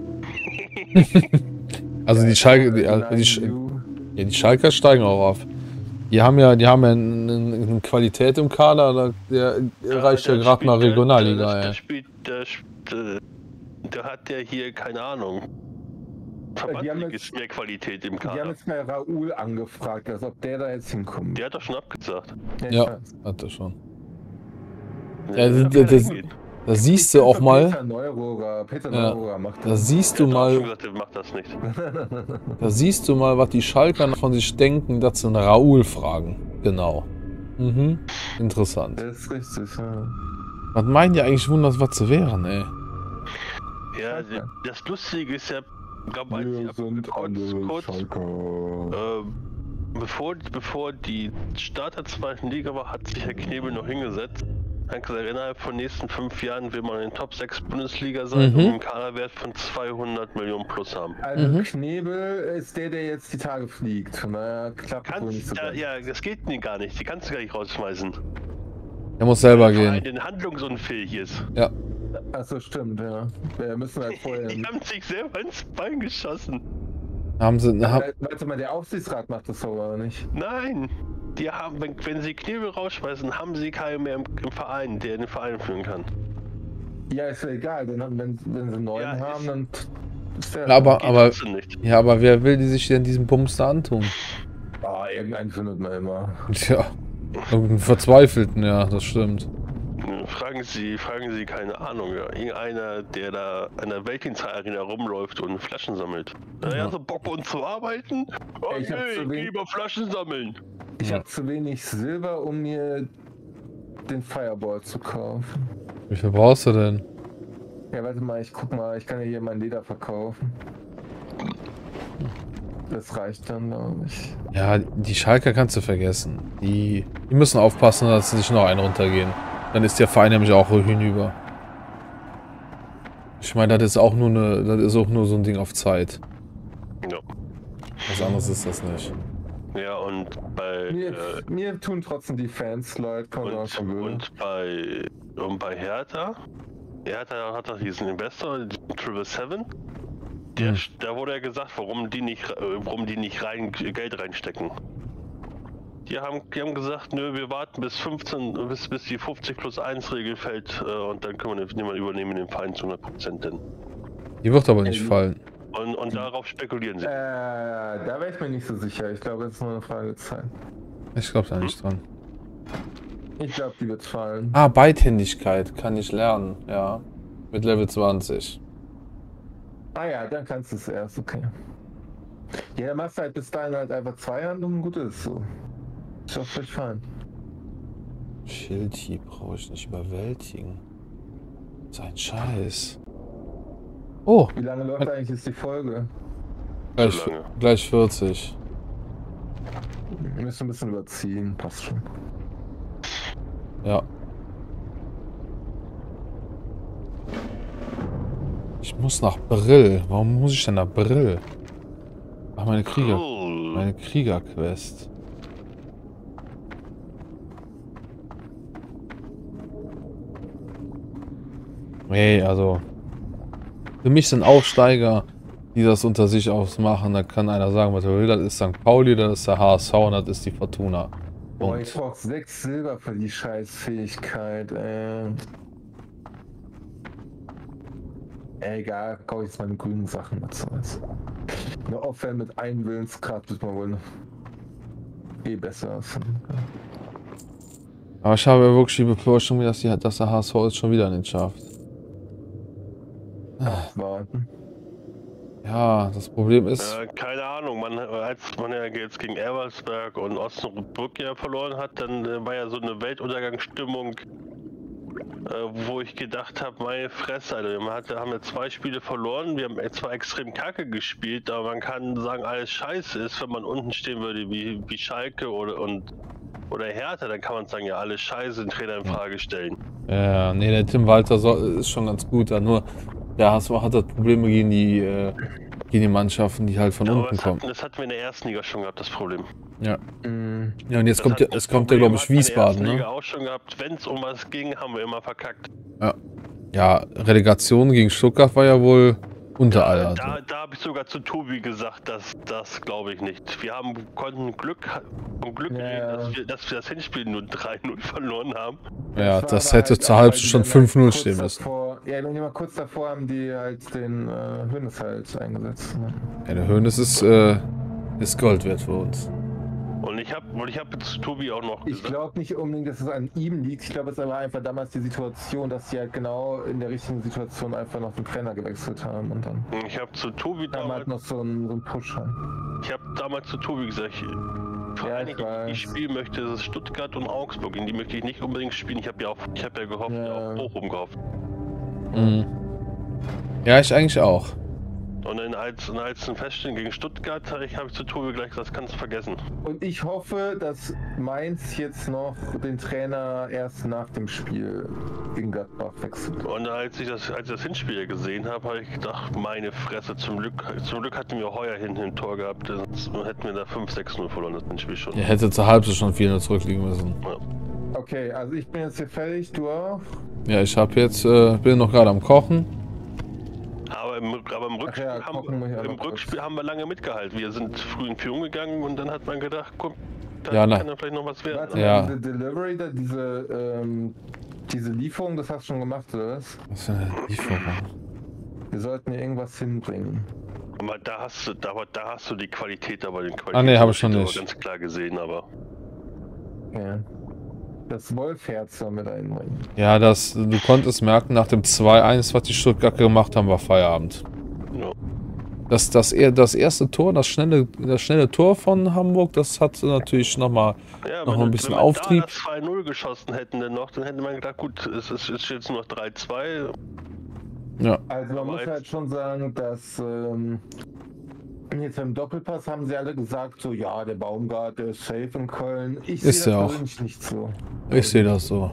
Also die Schalke, die Schalker steigen auch auf. Die haben ja eine Qualität im Kader, der reicht ja gerade mal Regionalliga, ey. Der hat ja hier, keine Ahnung. Verbandsliga mehr Qualität im Die haben Kader. jetzt mal Raoul angefragt, als ob der da jetzt hinkommt. Der hat doch schon abgesagt. Ja, hat er schon. Ja, Da siehst du auch mal, Peter Neurohrer macht da das. siehst du schon mal, gesagt, der macht das nicht. da siehst du mal, was die Schalker von sich denken, dass sie einen Raoul fragen. Genau. Mhm. Interessant. Das ist richtig, ja. Was meinen die eigentlich wunders, was sie wären, ey? Ja, das Lustige ist ja, glaube bevor die Start der zweiten Liga war, hat sich Herr Knebel noch hingesetzt. Er hat gesagt, innerhalb von den nächsten 5 Jahren will man in den Top 6 Bundesliga sein und einen Kaderwert von 200 Millionen plus haben. Also Knebel ist der jetzt die Tage fliegt. Na, klappt wohl nicht so ganz. Ja, das geht nie gar nicht. Die kannst du gar nicht rausschmeißen. Er muss selber Weil gehen. er den handlungsunfähig ist. Ja. Achso, stimmt, ja. Wir müssen halt vorher. Die haben sich selber ins Bein geschossen. Haben sie. Warte mal, der Aufsichtsrat macht das so, oder nicht? Nein, die haben, wenn sie Knebel rausschmeißen, haben sie keinen mehr im Verein, der den Verein führen kann. Ja, ist ja egal, wenn sie einen neuen haben, dann ist der. Aber Nicht. ja, aber wer will die sich denn diesen Bums da antun? Ah, irgendeinen findet man immer. Tja. Irgendeinen Verzweifelten, ja, das stimmt. Fragen Sie, keine Ahnung, ja. Irgendeiner, der da an der Weltdienst-Arena rumläuft und Flaschen sammelt. Ja, so Bock und zu arbeiten? Oh, Ich hab nee, zu ich geh wenig- lieber Flaschen sammeln. Ich habe zu wenig Silber, um mir den Fireball zu kaufen. Wie viel brauchst du denn? Ja, warte mal, ich guck mal, ich kann ja hier mein Leder verkaufen. Das reicht dann, glaube ich. Ja, die Schalker kannst du vergessen. Die müssen aufpassen, dass sie nicht noch einen runtergehen. Dann ist der Verein nämlich auch hinüber. Ich meine, das ist auch nur so ein Ding auf Zeit. Ja. Was anderes ist das nicht. Ja, und bei Mir tun trotzdem die Fans leid, kann man schon will. und bei Hertha hat doch diesen Investor, diesen 777. Da wurde ja gesagt, warum die nicht Geld reinstecken. Die haben gesagt, nö, wir warten bis die 50 plus 1 Regel fällt und dann können wir übernehmen den Verein zu 100% denn. Die wird aber nicht fallen. Und darauf spekulieren sie. Da wäre ich mir nicht so sicher. Ich glaube, das ist nur eine Frage der Zeit. Ich glaube da nicht dran. Ich glaube, die wird fallen. Ah, Beidhändigkeit kann ich lernen, ja. Mit Level 20. Ah ja, dann kannst du es erst, okay. Ja, dann machst du halt bis dahin halt einfach Zweihandlungen, gut ist so. Ist doch völlig fein. Schildhieb brauche ich nicht überwältigen. Sein Scheiß. Oh, Wie lange läuft eigentlich jetzt die Folge? gleich 40. Wir müssen ein bisschen überziehen, passt schon. Ja. Ich muss nach Brill. Warum muss ich denn nach Brill? Ach, meine Kriegerquest. Nee, also. Für mich sind Aufsteiger, die das unter sich ausmachen. Da kann einer sagen, was er will. Das ist St. Pauli, das ist der HSV und das ist die Fortuna. Boah, ich brauch 6 Silber für die Scheißfähigkeit, Egal, kaufe ich jetzt meine grünen Sachen, was soll's. Eine Offline mit einem Willensgrad wird man wohl besser aus. Aber ich habe wirklich die Befürchtung, dass der HSV es schon wieder nicht schafft. Warten. Ja, das Problem ist... Keine Ahnung, als man ja jetzt gegen Elversberg und Osnabrück ja verloren hat, dann war ja so eine Weltuntergangsstimmung, wo ich gedacht habe, meine Fresse, Alter, haben ja 2 Spiele verloren, wir haben zwar extrem kacke gespielt, aber man kann sagen, alles scheiße ist, wenn man unten stehen würde wie Schalke oder Hertha, dann kann man sagen, ja, alles scheiße, den Trainer in Frage stellen. Ja, nee, der Tim Walter ist schon ganz gut, nur der HSV hat das Probleme gegen die Mannschaften, die halt von unten kommen. Das hatten wir in der ersten Liga schon gehabt, das Problem. Ja. Ja, und jetzt kommt ja, glaube ich, Wiesbaden, ne? In der Liga auch schon gehabt, wenn es um was ging, haben wir immer verkackt. Ja. Ja, Relegation gegen Stuttgart war ja wohl unter aller. Da habe ich sogar zu Tobi gesagt, das glaube ich nicht. Wir konnten Glück reden, dass wir das Hinspiel nur 3-0 verloren haben. Ja, das hätte halt zur Halbzeit schon 5-0 stehen müssen. Ja, nur mal kurz davor haben die halt den Hönes halt eingesetzt. Ne? Ja, der Hönes ist Gold wert für uns. Und ich hab jetzt Tobi auch noch gesagt. Ich glaube nicht unbedingt, dass es an ihm liegt. Ich glaube, es war einfach damals die Situation, dass sie halt genau in der richtigen Situation einfach noch den Trainer gewechselt haben und dann. Ich habe zu Tobi damals halt noch so einen Push halt. Ich habe damals zu Tobi gesagt, Vereine, die ich spielen möchte, das ist Stuttgart und Augsburg. In die möchte ich nicht unbedingt spielen. Ich habe ja gehofft, auf Bochum gehofft. Mhm. Ja, ich eigentlich auch. Und dann als ein Feststellen gegen Stuttgart habe ich zu Tobi gleich gesagt, das kannst du vergessen. Und ich hoffe, dass Mainz jetzt noch den Trainer erst nach dem Spiel gegen Gladbach wechselt. Und als ich das Hinspiel gesehen habe, habe ich gedacht, meine Fresse, zum Glück hatten wir Heuer hinten ein Tor gehabt, sonst hätten wir da 5-6-0 verloren, das Hinspiel schon. Ihr hättet zur Halbzeit schon 4-0 zurückliegen müssen. Ja. Okay, also ich bin jetzt hier fertig, du auch? Ja, ich habe jetzt, bin noch gerade am Kochen. Aber im Rückspiel haben wir lange mitgehalten. Wir sind früh in Führung gegangen und dann hat man gedacht, guck, da kann dann vielleicht noch was werden. Warte, ja. Diese Delivery, diese Lieferung, das hast du schon gemacht, oder was? Was für eine Lieferung? Wir sollten hier irgendwas hinbringen. Aber da hast du die Qualität, aber den Qualität. Ah ne, habe ich schon nicht. Ganz klar gesehen, aber. Ja. Das Wolfherz soll mit einbringen. Ja, du konntest merken, nach dem 2-1, was die Stuttgarter gemacht haben, war Feierabend. Ja. Das erste Tor, das schnelle Tor von Hamburg, das hat natürlich noch ein bisschen Auftrieb. Wenn wir da das 2-0 geschossen hätten, dann hätte man gedacht, gut, es ist jetzt nur noch 3-2. Ja. Also man muss halt schon sagen, dass jetzt beim Doppelpass haben sie alle gesagt, so ja, der Baumgart, der ist safe in Köln. Ich sehe das persönlich nicht so. Ich sehe das so.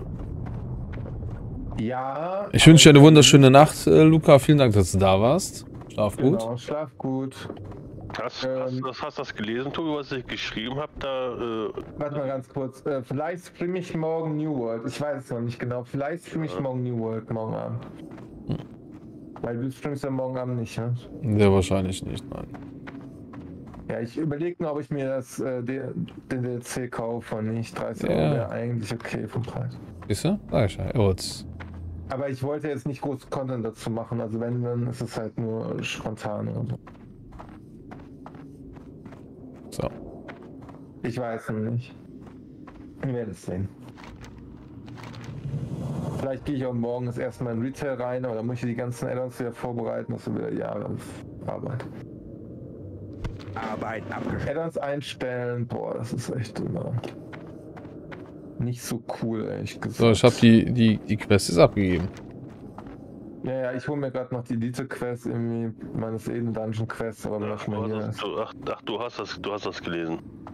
Ja. Ich wünsche dir eine wunderschöne Nacht, Luca. Vielen Dank, dass du da warst. Schlaf gut. Genau, schlaf gut. Hast du das gelesen, Tobi, was ich geschrieben habe? Warte mal ganz kurz. Vielleicht streame ich morgen New World. Ich weiß es noch nicht genau. Vielleicht streame ich morgen New World, morgen Abend. Weil du streamst ja morgen Abend nicht, ne? Sehr wahrscheinlich nicht, nein. Ja, ich überlege nur, ob ich mir den DLC kaufe und nicht. 30 Euro wäre eigentlich okay vom Preis. Siehst du? Sag ich ja. Aber ich wollte jetzt nicht groß Content dazu machen, also wenn, dann ist es halt nur spontan oder so. So. Ich weiß noch nicht. Wir werden es sehen. Vielleicht gehe ich auch morgens erstmal in Retail rein, aber dann muss ich die ganzen Add-ons wieder vorbereiten, das ist wieder Jahre Arbeit. Arbeit abgeschlossen. Add-ons einstellen, boah, das ist echt immer nicht so cool, ehrlich gesagt. So, ich habe die Quest ist abgegeben. Ja, ich hole mir gerade noch die Elite-Quest, irgendwie meines Eden Dungeon Quest, aber noch mal hier ist. Du hast das gelesen.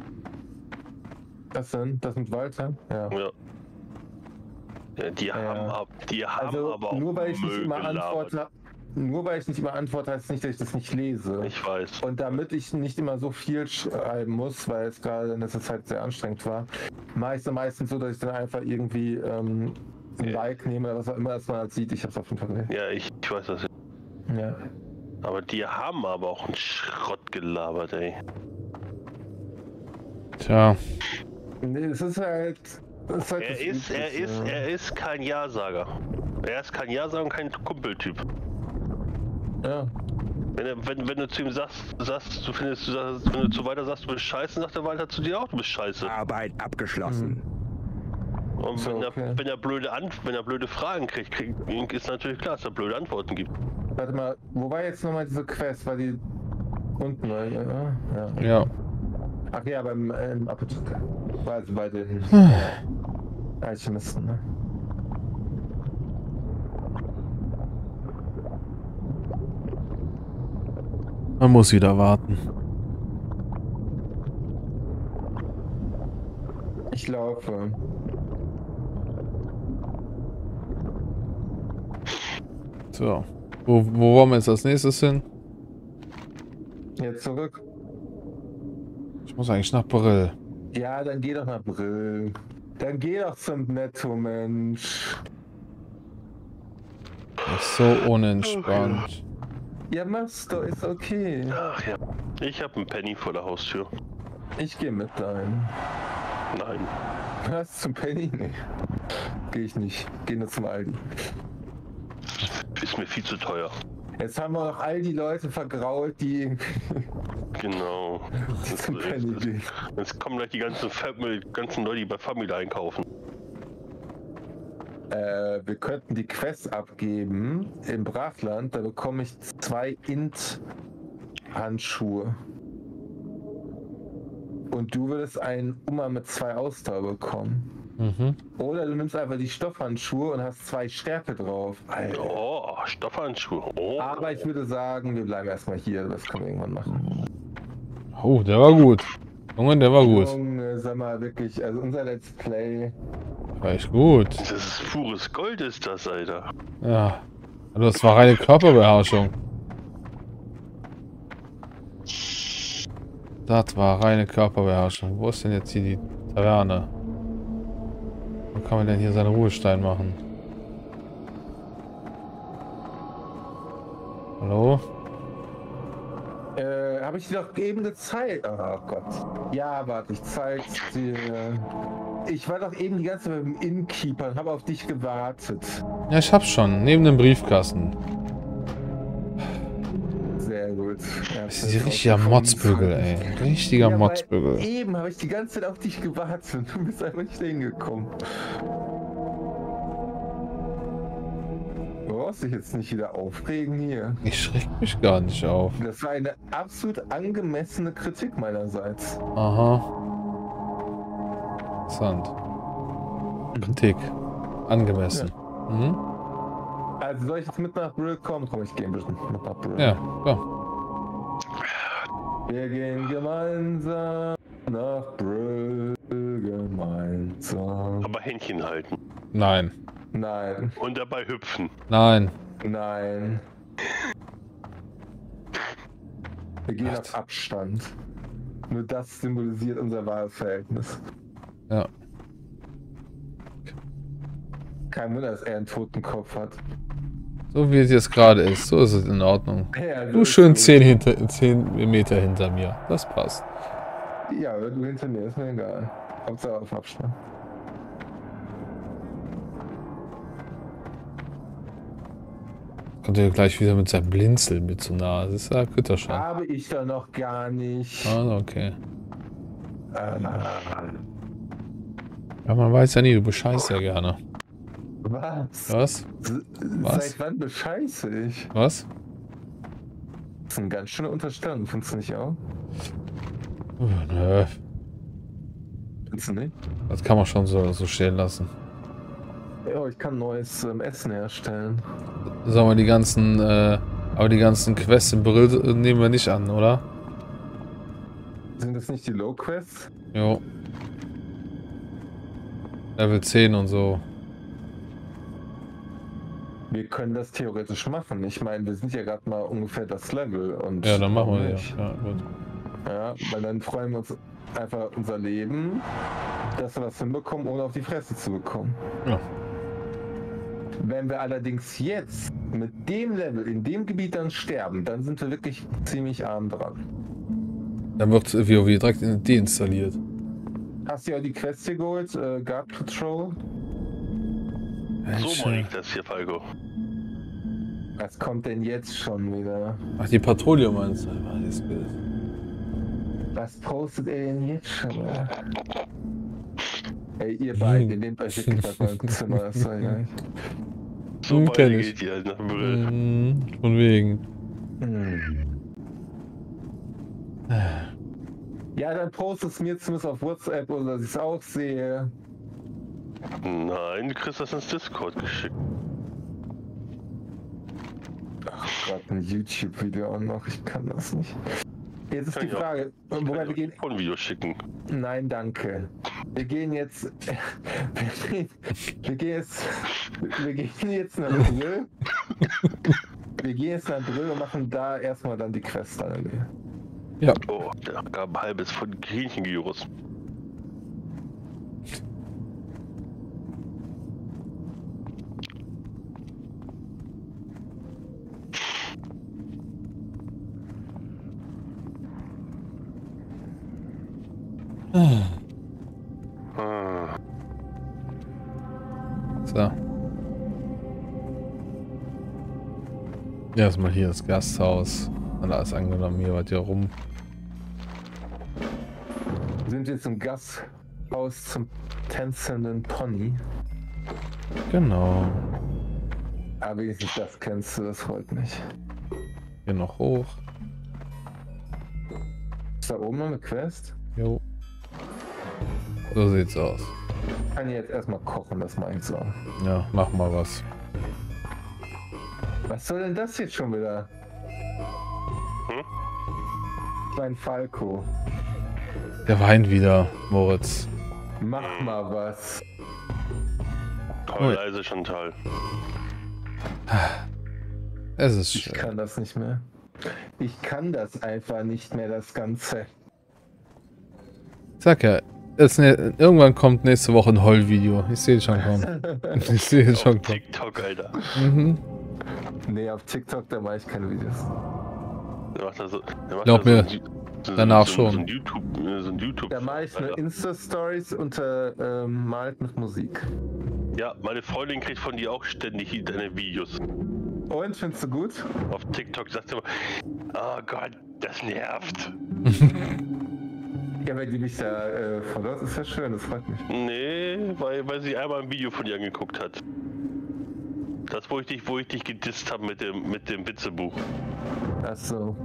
Das mit Walter? Ja. Ja, die haben also, aber auch nur weil ich nicht immer gelabert. antworte, heißt nicht, dass ich das nicht lese. Ich weiß. Und damit ich nicht immer so viel schreiben muss, weil es gerade in letzter Zeit sehr anstrengend war, mache ich es meistens so, dass ich dann einfach irgendwie ein Like nehmen oder was auch immer, dass man halt sieht. Ich hab's auf jeden Fall gesehen. Ja, ich weiß das. Ja. Aber die haben aber auch einen Schrott gelabert, ey. Tja. Nee, es ist halt. Es ist halt Er ist kein Ja-Sager. Er ist kein Ja-Sager und kein Kumpeltyp. Ja. Wenn du zu ihm sagst, wenn du zu weiter sagst, du bist scheiße, sagt er weiter zu dir auch, du bist scheiße. Arbeit abgeschlossen. Und So, okay. wenn er blöde Fragen kriegt, ist natürlich klar, dass er blöde Antworten gibt. Warte mal, wo war jetzt nochmal diese Quest? War die unten? Ja. Ja. Ach ja, beim Apotheke. War also bei den Alchemisten, ne? Man muss wieder warten. Ich laufe. So. Wo wollen wir jetzt als nächstes hin? Jetzt zurück. Ich muss eigentlich nach Brill. Ja, dann geh doch nach Brill. Dann geh doch zum Netto, Mensch. Das ist so unentspannt. Ja, mach's doch, ist okay. Ach ja. Ich habe einen Penny vor der Haustür. Ich geh mit rein. Nein. Was, zum Penny? Nee. Geh ich nicht. Geh nur zum Aldi. Ist mir viel zu teuer. Jetzt haben wir noch all die Leute vergrault, die Genau. zum Penny gehen. Jetzt kommen gleich die ganzen Leute, die bei Family einkaufen. Wir könnten die Quest abgeben im Brachland, da bekomme ich 2 Int-Handschuhe. Und du würdest einen Uma mit 2 Ausdauer bekommen. Mhm. Oder du nimmst einfach die Stoffhandschuhe und hast 2 Stärke drauf. Alter. Oh, Stoffhandschuhe. Oh. Aber ich würde sagen, wir bleiben erstmal hier, das können wir irgendwann machen. Oh, der war gut. Junge, der war gut. Junge, sag mal wirklich, also unser Let's Play. War echt gut. Das ist pures Gold, ist das, Alter. Ja. Also das war reine Körperbeherrschung. Das war reine Körperbeherrschung. Wo ist denn jetzt hier die Taverne? Wo kann man denn hier seinen Ruhestein machen? Hallo? Habe ich dir doch eben gezeigt. Oh Gott. Ja, warte, ich zeig's dir. Ich war doch eben die ganze Zeit mit dem Innkeeper und habe auf dich gewartet. Ja, ich hab's schon. Neben dem Briefkasten. Sehr gut. Ja, Das ist ein richtiger Motzbügel, ey. Richtiger Ja, Motzbügel. Eben habe ich die ganze Zeit auf dich gewartet. Du bist einfach nicht hingekommen. Du brauchst dich jetzt nicht wieder aufregen hier. Ich schreck mich gar nicht auf. Das war eine absolut angemessene Kritik meinerseits. Aha. Interessant. Kritik. Angemessen. Mhm. Also soll ich jetzt mit nach Brill kommen? Komm, ich gehe ein bisschen mit nach Brill. Ja, klar. Wir gehen gemeinsam nach Brill, gemeinsam. Aber Händchen halten. Nein. Nein, Und dabei hüpfen. Nein. nein. Wir gehen Gott. auf Abstand. Nur das symbolisiert unser wahres Verhältnis. Ja. Kein Wunder, dass er einen toten Kopf hat. So wie es jetzt gerade ist, so ist es in Ordnung. Ja, Du schön 10 Meter hinter mir. Das passt. Ja, du hinter mir, ist mir egal. Hauptsache auf Abstand. Kommt ja gleich wieder mit seinem Blinzeln mit so nah. Das ist ja Güterschein. Habe ich da noch gar nicht. Ah, okay. Ah, Ja, man weiß ja nie, du bescheißt ja gerne. was? Was? Was? Seit wann bescheiße ich? Was? Das ist eine ganz schöne Unterstellung, findest du nicht auch? Nö. Findest du nicht? Das kann man schon so stehen lassen. Ja, ich kann neues Essen herstellen. Sagen wir die ganzen, aber die ganzen Quests im Brill nehmen wir nicht an, oder? Sind das nicht die Low Quests? Jo. Level 10 und so. Wir können das theoretisch machen. Ich meine, wir sind ja gerade mal ungefähr das Level. Und Ja, dann machen wir nicht. ja. Ja, gut. Ja, weil dann freuen wir uns einfach unser Leben, dass wir das hinbekommen, ohne auf die Fresse zu bekommen. Ja. Wenn wir allerdings jetzt mit dem Level in dem Gebiet dann sterben, dann sind wir wirklich ziemlich arm dran. Dann wird WoW direkt deinstalliert. Hast du ja die Quest hier geholt, Guard Patrol? So mache ich das hier, Falco. Was kommt denn jetzt schon wieder? Ach, die Patrouille meinst du? Das Bild. Was postet er denn jetzt schon wieder? Ey, ihr beiden, ihr nehmt euch wirklich mal im Zimmer, das soll ja nicht. So beide kenn ich. geht ihr nach Brill. Von wegen. Ja, dann postet es mir zumindest auf WhatsApp oder dass ich es auch sehe. Nein, du kriegst das ins Discord geschickt. Ach Gott, ein YouTube-Video auch noch, ich kann das nicht. Jetzt ist Kann die ich auch. Frage, wobei wir gehen. Ein Video schicken. Nein, danke. Wir gehen jetzt. Wir gehen jetzt nach Brill. Wir gehen jetzt nach Brill und machen da erstmal dann die Quest an. Ja. Oh, der gab ein halbes von Griechenvirus. Ah. So. Erstmal hier das Gasthaus. Und alles angenommen, hier was hier rum. Wir sind jetzt im Gasthaus zum tänzelnden Pony. Genau. Aber wenigstens das kennst du, das freut mich. Hier noch hoch. Ist da oben noch eine Quest? Jo. So sieht's aus. Ich kann jetzt erstmal kochen, das mache ich so. Ja, mach mal was. Was soll denn das jetzt schon wieder? Mein Falco. Der weint wieder, Moritz. Mach mal was. Toll, leise Chantal. Es ist Ich schön. kann das nicht mehr. Ich kann das einfach nicht mehr, das Ganze. Sag ja, irgendwann kommt nächste Woche ein Heul-Video. Ich sehe es schon kommen. Ich sehe es schon kommen. TikTok, Alter. Mhm. Nee, auf TikTok, da mache ich keine Videos. Der macht da so, Glaub mir, danach so schon. ein YouTube. Da mache ich nur Alter. Insta-Stories untermalt mit Musik. Ja, meine Freundin kriegt von dir auch ständig deine Videos. Und, findest du gut? Auf TikTok sagt sie immer, oh Gott, das nervt. Ja, weil die mich da verlässt, ist ja schön, das freut mich. Nee, weil sie einmal ein Video von dir angeguckt hat. Das, wo ich dich gedisst habe mit dem Witzebuch. Ach so.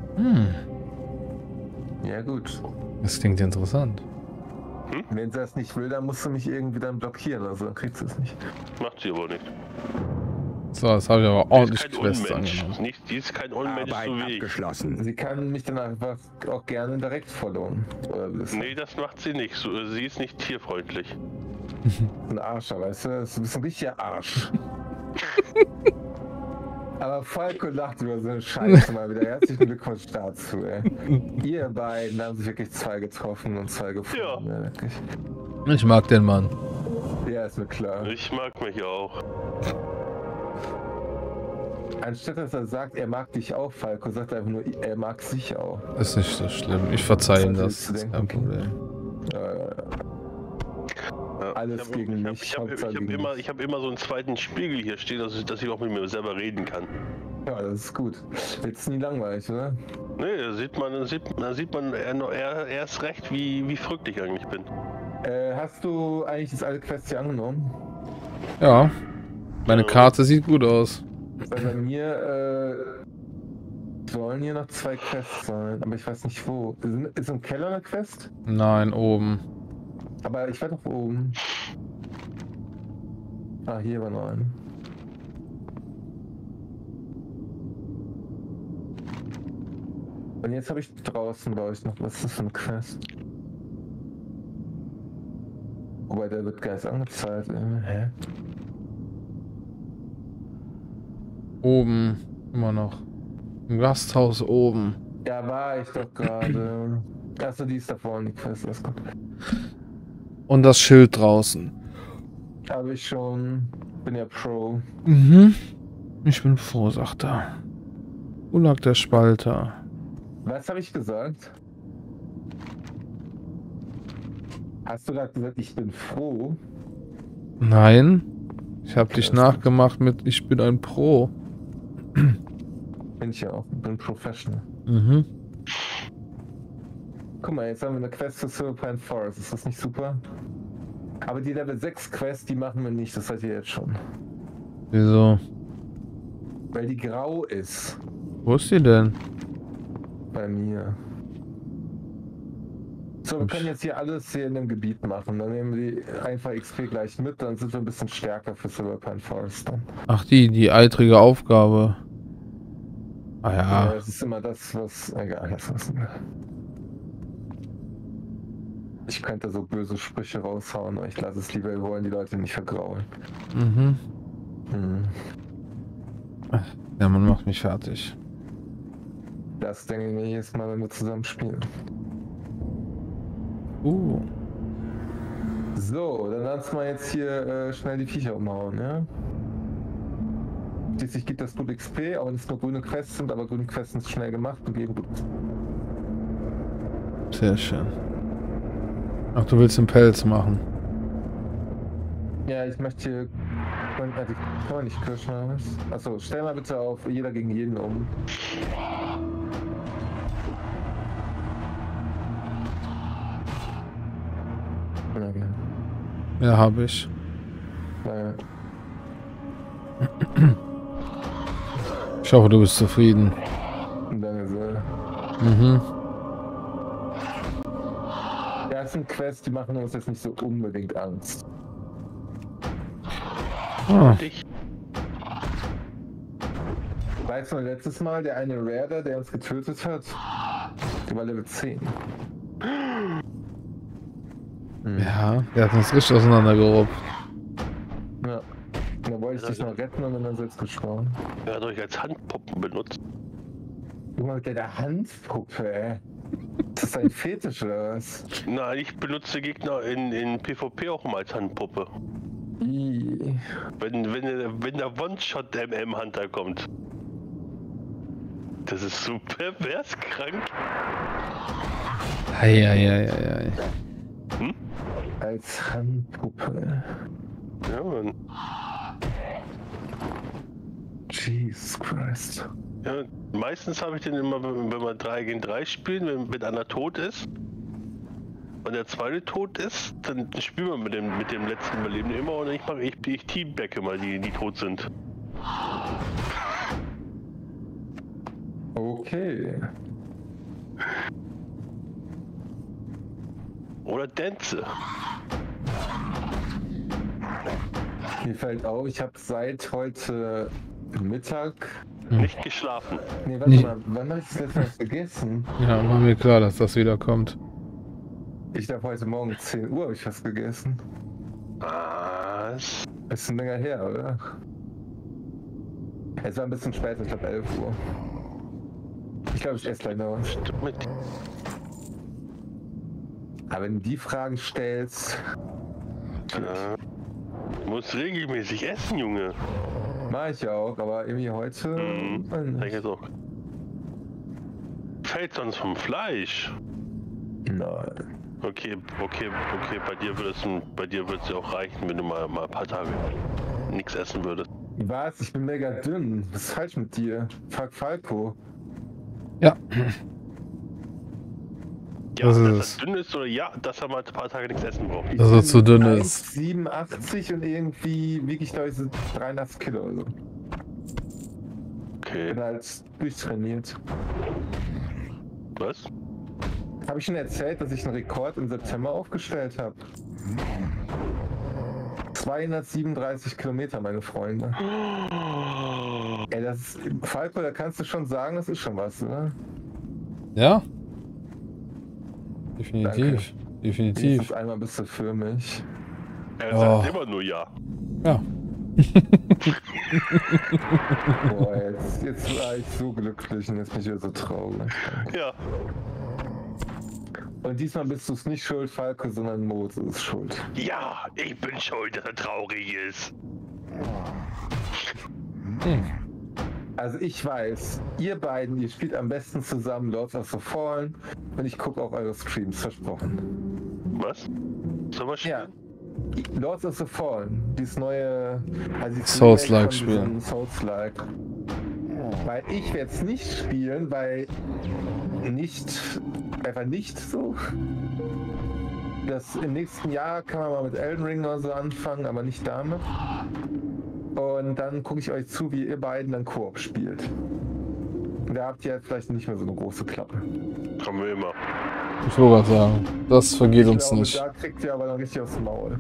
Ja gut. Das klingt interessant. Wenn sie das nicht will, dann musst du mich irgendwie dann blockieren, also dann kriegst du es nicht. Macht sie aber nicht. So, das habe ich aber Die ordentlich ist kein Quest Unmensch. angenommen. Die ist kein Unmensch Arbeit so wie ich. abgeschlossen. Sie kann mich dann einfach auch gerne direkt followen. Oder wie das Nee, das macht sie nicht. So, sie ist nicht tierfreundlich. ein Arscher, weißt du? Du bist ein richtiger Arsch. Aber Falco lacht über so eine Scheiße mal wieder. Herzlichen Glückwunsch dazu, ey. Ihr beiden haben sich wirklich zwei getroffen und zwei gefunden. Ja, wirklich. Ich mag den Mann. Ja, ist mir klar. Ich mag mich auch. Anstatt dass er sagt, er mag dich auch, Falco, sagt er einfach nur, er mag sich auch. Ist nicht so schlimm. Ich verzeihe ihm das. Was Das ist willst kein du denken? Problem. Ja, Alles gegen mich, Ich Hauptsache habe gegen mich. immer so einen zweiten Spiegel hier stehen, dass ich auch mit mir selber reden kann. Ja, das ist gut. Jetzt nie langweilig, oder? Nee, da sieht man erst recht, wie verrückt ich eigentlich bin. Hast du eigentlich das alte Quest hier angenommen? Ja. Meine Karte sieht gut aus. Weil bei mir sollen hier noch zwei Quests sein, aber ich weiß nicht wo. Ist im Keller eine Quest? Nein, oben. Aber ich war doch oben. Ah, hier war noch eine. Und jetzt habe ich draußen, glaube ich, noch. Was ist das für eine Quest? Wobei, der wird gar nicht angezeigt. Hä? Oben. Immer noch. Im Gasthaus oben. Ja, war ich doch gerade. Achso, die ist da vorne, die Quest, das kommt. Und das Schild draußen. Habe ich schon. Bin ja Pro. Mhm. Ich bin froh, sagt er. Wo lag der Spalter? Was habe ich gesagt? Hast du gerade gesagt, ich bin froh? Nein. Ich habe dich nachgemacht mit ich bin ein Pro. Bin ich ja auch. Bin Professional. Mhm. Guck mal, jetzt haben wir eine Quest für Silverpine Forest. Ist das nicht super? Aber die Level 6 Quest, die machen wir nicht. Das seid ihr jetzt schon. Wieso? Weil die grau ist. Wo ist die denn? Bei mir. So, wir können jetzt hier alles hier in dem Gebiet machen. Dann nehmen wir die einfach XP gleich mit. Dann sind wir ein bisschen stärker für Silverpine Forest dann. Ach, die eitrige Aufgabe. Ah Ja, ja. das ist immer das, was... Egal, das ist... Ich könnte so böse Sprüche raushauen, aber ich lasse es lieber. Wir wollen die Leute nicht vergraulen. Mhm. Hm. Ja, man macht mich fertig. Das denke ich mir jedes Mal, wenn wir zusammen spielen. So, dann lass mal jetzt hier schnell die Viecher umhauen, ja? Schließlich gibt das gut XP, auch wenn es nur grüne Quests sind, aber grüne Quests sind schnell gemacht und geben gut. Sehr schön. Ach, du willst den Pelz machen. Ja, ich möchte hier... Kann man nicht Kirschen oder was? Achso, stell mal bitte auf jeder gegen jeden um. Okay. Ja, habe ich. Naja. Ich hoffe, du bist zufrieden. Danke sehr. Mhm. Ja, es sind Quests, die machen uns jetzt nicht so unbedingt Angst. Ah, Dich. Weißt du, letztes Mal der eine Raider, der uns getötet hat, der war Level 10. ja, der hat uns richtig auseinandergerobbt. Ja. Da wollte ich dich noch retten und dann selbst gestorben. Er hat euch als Handpuppen benutzt. Junge, mit der Handpuppe, ey. Ist das ein Fetisch oder was? Nein, ich benutze Gegner in PvP auch immer als Handpuppe. Ih. Wenn der One-Shot-MM-Hunter kommt. Das ist so pervers krank. Eieieiei. Hm? Als Handpuppe. Ja, Mann. Jesus Christ. Ja, meistens habe ich den immer, wenn wir 3 gegen 3 spielen, wenn einer tot ist und der zweite tot ist, dann spielen wir mit dem letzten Überlebenden immer und ich teambacke mal die tot sind. Okay. Oder Dänze. Mir fällt auf, ich habe seit heute Mittag... Nicht geschlafen. Nee, warte mal, wann habe ich das letzte Mal gegessen? Ja, war mir klar, dass das wieder kommt. Ich glaube, heute Morgen 10 Uhr habe ich was gegessen. Was? Ist ein länger her, oder? Es war ein bisschen später, ich glaube 11 Uhr. Ich glaube, ich esse gleich noch was. Stimmt mit. Aber wenn du die Frage stellst... Du musst regelmäßig essen, Junge. Mach ich ja auch, aber irgendwie heute... Sag ich jetzt auch. Fällt sonst vom Fleisch. Nein. Okay, bei dir wird es ja auch reichen, wenn du mal ein paar Tage nichts essen würdest. Was? Ich bin mega dünn. Was ist falsch mit dir? Frag Falco. Ja. Ja, Das dass ist- er dünn ist oder ja, dass er mal ein paar Tage nichts essen braucht. Ich Dass er bin zu dünn ist. 1,87 und irgendwie wiege ich glaube ich so 83 Kilo oder so. Okay, Bin halt durchtrainiert. was? Habe ich schon erzählt, dass ich einen Rekord im September aufgestellt habe? 237 Kilometer, meine Freunde. Ey, das ist... Falco, da kannst du schon sagen, das ist schon was, ne? Ja? Definitiv. Danke. Definitiv. Wenigstens einmal bist du für mich. Er Oh. sagt immer nur ja. Ja. Boah, jetzt war ich so glücklich und jetzt bin ich wieder so traurig. Ja. Und diesmal bist du es nicht schuld, Falco, sondern Moses ist schuld. Ja, ich bin schuld, dass er traurig ist. Also ich weiß, ihr beiden, ihr spielt am besten zusammen Lords of the Fallen und ich gucke auch eure Streams, versprochen. Was? Sollen wir spielen? Ja. Lords of the Fallen, dieses neue Souls-like-Spiel. Souls-like. Weil ich werde es nicht spielen, weil einfach nicht so. Das im nächsten Jahr kann man mal mit Elden Ring oder so anfangen, aber nicht damit. Und dann gucke ich euch zu, wie ihr beiden dann Koop spielt. Da habt ihr jetzt vielleicht nicht mehr so eine große Klappe. Haben wir immer. Ich wollte gerade sagen, das vergeht uns glaube, nicht. Da kriegt ihr aber dann richtig aufs Maul.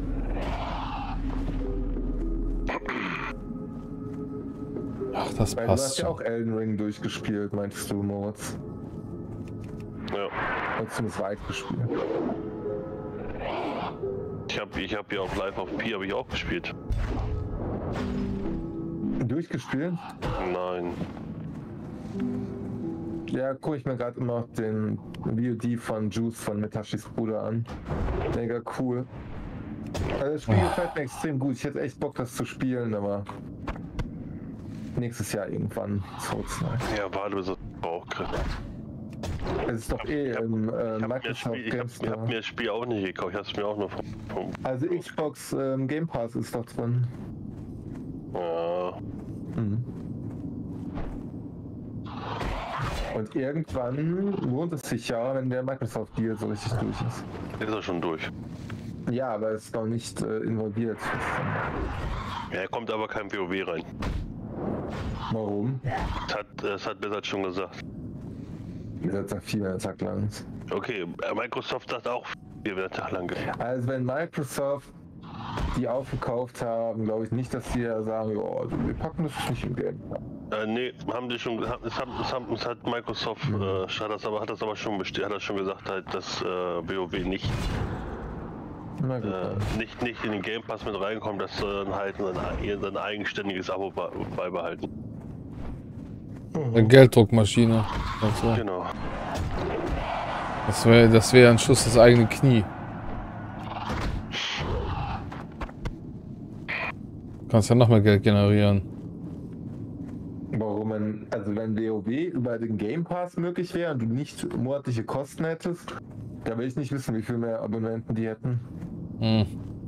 Ach, das Weil du passt hast ja schon. auch Elden Ring durchgespielt, meinst du, Moritz? Ja. Und zumindest weit gespielt. Ich hab ja auf Live of P habe ich auch gespielt. Durchgespielt? Nein. Ja, gucke ich mir gerade immer noch den VOD von Juice von Metashis Bruder an. Mega cool. Also das Spiel gefällt mir extrem gut. Ich hätte echt Bock, das zu spielen, aber nächstes Jahr irgendwann. Ja, war du so Bauchgriff. Es ist doch im Microsoft Game Ich hab mir das Spiel auch nicht gekauft, ich hab's mir auch nur vom Also Xbox Game Pass ist doch drin. Ja. Mhm. Und irgendwann lohnt es sich ja, wenn der Microsoft Deal so richtig durch ist. Ist er schon durch. Ja, aber es ist noch nicht involviert. Ja, er kommt aber kein WoW rein. Warum? Das hat Blizzard schon gesagt. Ihr seid ja 4 Tag lang. Okay, Microsoft sagt auch 4 Tag lang. Also wenn Microsoft die aufgekauft haben, glaube ich nicht, dass die ja sagen, oh, wir packen das nicht im Game. Nee, haben die schon gesagt, es hat Microsoft, hat das aber schon gesagt, halt, dass WoW nicht Na gut, nicht in den Game Pass mit reinkommt, dass sie dann halt sein eigenständiges Abo beibehalten. Eine Gelddruckmaschine. Also, Genau. das wär ein Schuss ins eigene Knie. Du kannst ja noch mehr Geld generieren. warum also wenn WoW über den Game Pass möglich wäre und du nicht monatliche Kosten hättest, da will ich nicht wissen, wie viel mehr Abonnenten die hätten. Hm.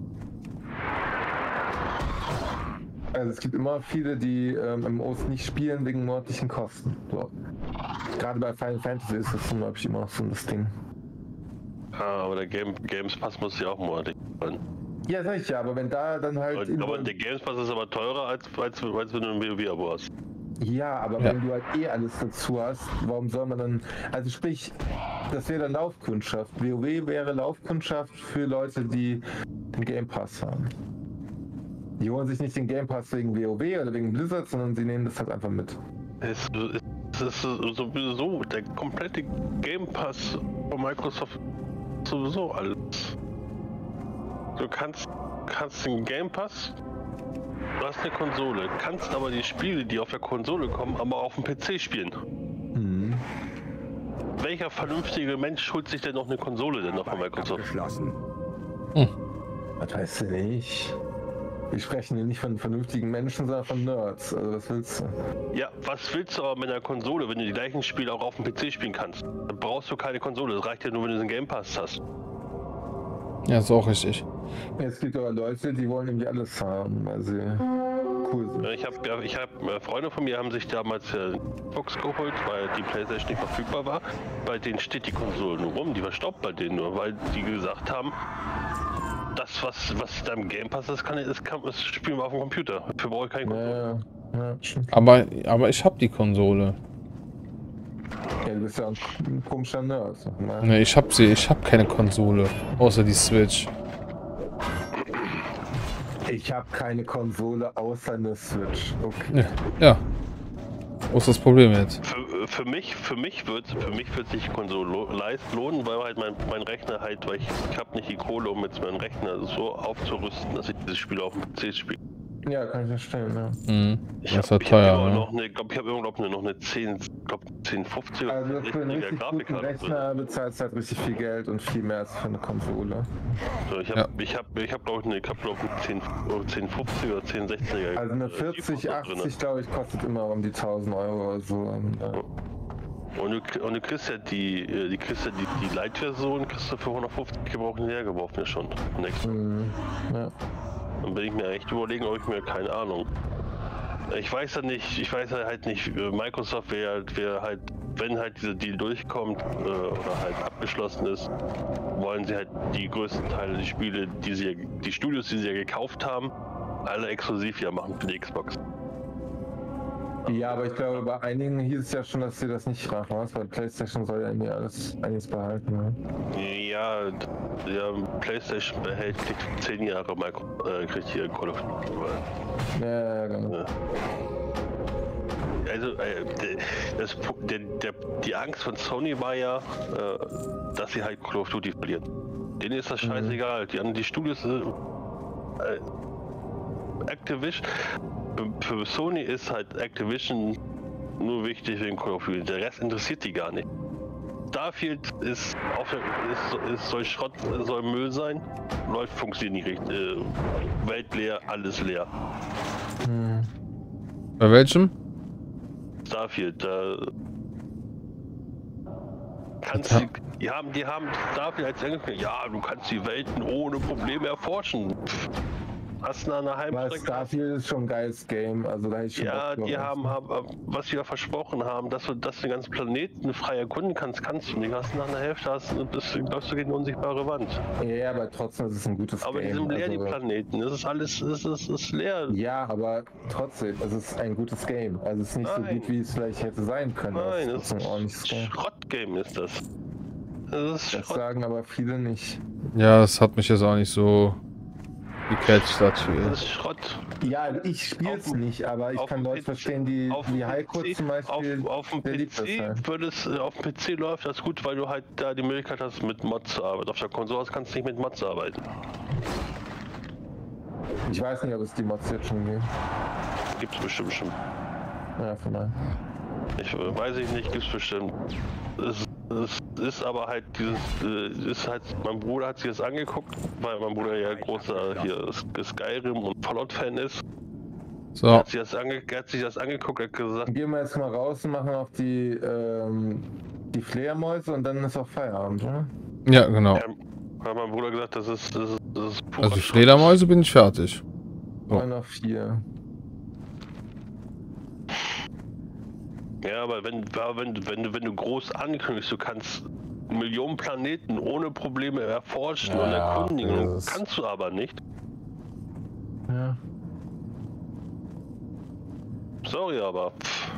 Also es gibt immer viele, die MMOs nicht spielen wegen monatlichen Kosten. So. Gerade bei Final Fantasy ist das zum Beispiel immer noch so das Ding. Ah, aber der Games Pass muss ja auch monatlich sein. Ja, sag ich ja, aber wenn da dann halt... Aber der Games Pass ist aber teurer, als wenn du ein WoW-Abo hast. Ja, aber Ja. wenn du halt alles dazu hast, warum soll man dann... Also sprich, das wäre dann Laufkundschaft. WoW wäre Laufkundschaft für Leute, die den Game Pass haben. Die holen sich nicht den Game Pass wegen WoW oder wegen Blizzard, sondern sie nehmen das halt einfach mit. Es ist sowieso der komplette Game Pass von Microsoft sowieso alles. Du kannst den Game Pass, du hast eine Konsole, kannst aber die Spiele, die auf der Konsole kommen, aber auf dem PC spielen. Mhm. Welcher vernünftige Mensch holt sich denn noch eine Konsole denn noch von Microsoft? Abgeschlossen. Das weißt du nicht. Wir sprechen hier nicht von vernünftigen Menschen, sondern von Nerds. Also was willst du? Ja, was willst du aber mit einer Konsole, wenn du die gleichen Spiele auch auf dem PC spielen kannst? Dann brauchst du keine Konsole, das reicht ja nur, wenn du den Game Pass hast. Ja, ist auch richtig. Es gibt aber Leute, die wollen irgendwie alles haben, weil sie cool sind. Ich hab Freunde von mir haben sich damals Xbox geholt, weil die PlayStation nicht verfügbar war. Bei denen steht die Konsole nur rum, die verstaubt bei denen nur, weil die gesagt haben, das was da im Game Pass ist, das spielen wir auf dem Computer. Dafür brauche ich keinen Konsole. Ja, stimmt. Aber ich hab die Konsole. Ja, du bist ja ein komischer Nerd. Ne? Ne, ich hab keine Konsole. Außer die Switch. Ich habe keine Konsole außer eine Switch. Okay. Ja. Wo ist das Problem jetzt? Für mich wird sich die Konsole lohnen, weil halt mein Rechner halt, weil ich habe nicht die Kohle, um jetzt meinen Rechner so aufzurüsten, dass ich dieses Spiel auf dem PC spiele. Ja, kann ich verstehen, ja. Mhm. Ich Das habe ist ja teuer, immer ne? noch eine, ich habe immer noch eine 1050 oder Also für einen 1060er richtig guten Grafikkarte. Rechner bezahlst du halt richtig viel Geld und viel mehr als für eine Konsole. So, ich hab glaube ich, eine 1050 oder 1060er. Also eine GeForce da 4080, glaube ich, kostet immer um die 1000 Euro oder so. Und du kriegst ja die Lite-Version kriegst du für 150 gebrauchten hergeworfen ja schon. Ja. Dann bin ich mir echt überlegen, ob ich mir, keine Ahnung. Ich weiß ja halt nicht, Microsoft wäre halt, wenn halt dieser Deal durchkommt oder halt abgeschlossen ist, wollen sie halt die größten Teile der Spiele, die Studios, die sie ja gekauft haben, alle exklusiv ja machen für die Xbox. Ja, aber ich glaube, bei einigen hieß es ja schon, dass sie das nicht machen, weil PlayStation soll ja irgendwie einiges behalten. Ne? Ja, PlayStation behält, kriegt 10 Jahre kriegt hier Call of Duty. Ja, genau. Ja. Also, die Angst von Sony war ja, dass sie halt Call of Duty verlieren. Denen ist das scheißegal. Die Studios, Activision, für Sony ist halt Activision nur wichtig wegen Call of Duty. Der Rest interessiert die gar nicht. Starfield soll Schrott, soll Müll sein, läuft, funktioniert nicht richtig. Welt leer, alles leer. Bei welchem? Starfield, die haben Starfield als angekündigt, ja, du kannst die Welten ohne Probleme erforschen. Hast du eine Weil Heimstrecke? Starfield ist schon ein geiles Game, also da hätte ich schon Ja, Bock die drauf. haben, was sie ja versprochen haben, dass du den ganzen Planeten frei erkunden kannst du nicht. Hast nach einer Hälfte läufst du gegen eine unsichtbare Wand. Ja, aber trotzdem ist es ein gutes Aber die Game. sind leer, die also, Planeten. Das ist alles, es ist leer. ja, aber trotzdem, es ist ein gutes Game. Also es ist nicht so Nein. gut, wie es vielleicht hätte sein können. Nein, das ist ein ordentliches ein Game. Schrottgame ist das. Das ist Das Schrott. sagen aber viele nicht. Ja, das hat mich jetzt auch nicht so gecatcht, das Das Spiel. ist Schrott. Ja, ich spiele es Auf dem- nicht, aber ich auf kann dem Leute PC verstehen, die auf dem wie Heiko PC zum Beispiel. auf dem der liebt das halt. Auf dem PC läuft das gut, weil du halt da die Möglichkeit hast, mit Mods zu arbeiten. Auf der Konsole kannst du nicht mit Mods arbeiten. Ich weiß nicht, ob es die Mods jetzt schon gibt. Gibt's bestimmt schon. Ja, von daher. Weiß ich nicht, gibt's bestimmt. Es ist aber halt mein Bruder hat sich das angeguckt, weil mein Bruder ja großer hier Skyrim und Fallout-Fan ist. So, Er hat sich das angeguckt, hat gesagt, Dann gehen wir jetzt mal raus und machen auch die Fledermäuse und dann ist auch Feierabend, oder? ja, genau. hat mein Bruder gesagt, das ist purer Also Schrott. Fledermäuse bin ich fertig. So. Oder noch 4. Ja, aber wenn du groß ankündigst, du kannst Millionen Planeten ohne Probleme erforschen und Ja, erkundigen, das ist- kannst du aber nicht. Ja. Sorry, aber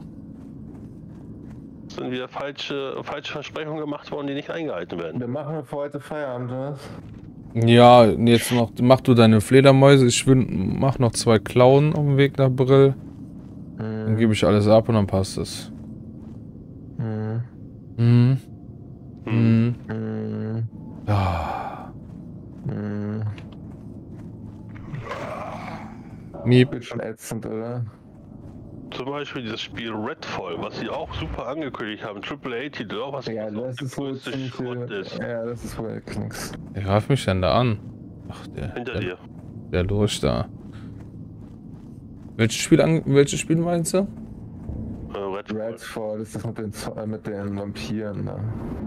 es sind wieder falsche Versprechungen gemacht worden, die nicht eingehalten werden. Wir machen für heute Feierabend, oder? Ja, jetzt noch, mach du deine Fledermäuse. Ich mach noch 2 Klauen auf dem Weg nach Brill. Dann gebe ich alles ab und dann passt es. Mhm. Mhm. Mhm. Mhm. Ja. Mhm. Miep. Wird schon ätzend, oder? Zum Beispiel dieses Spiel Redfall, was sie auch super angekündigt haben, AAA-Titel, auch was Ja, was das der ist wohl größte ziemlich. Schrott ist. Ja, das ist wohl nix. Wer greift mich denn da an? Ach, Hinter dir. der Lurch da. Welches Spiel meinst du? Redfall. Redfall ist das mit den Vampiren, ne?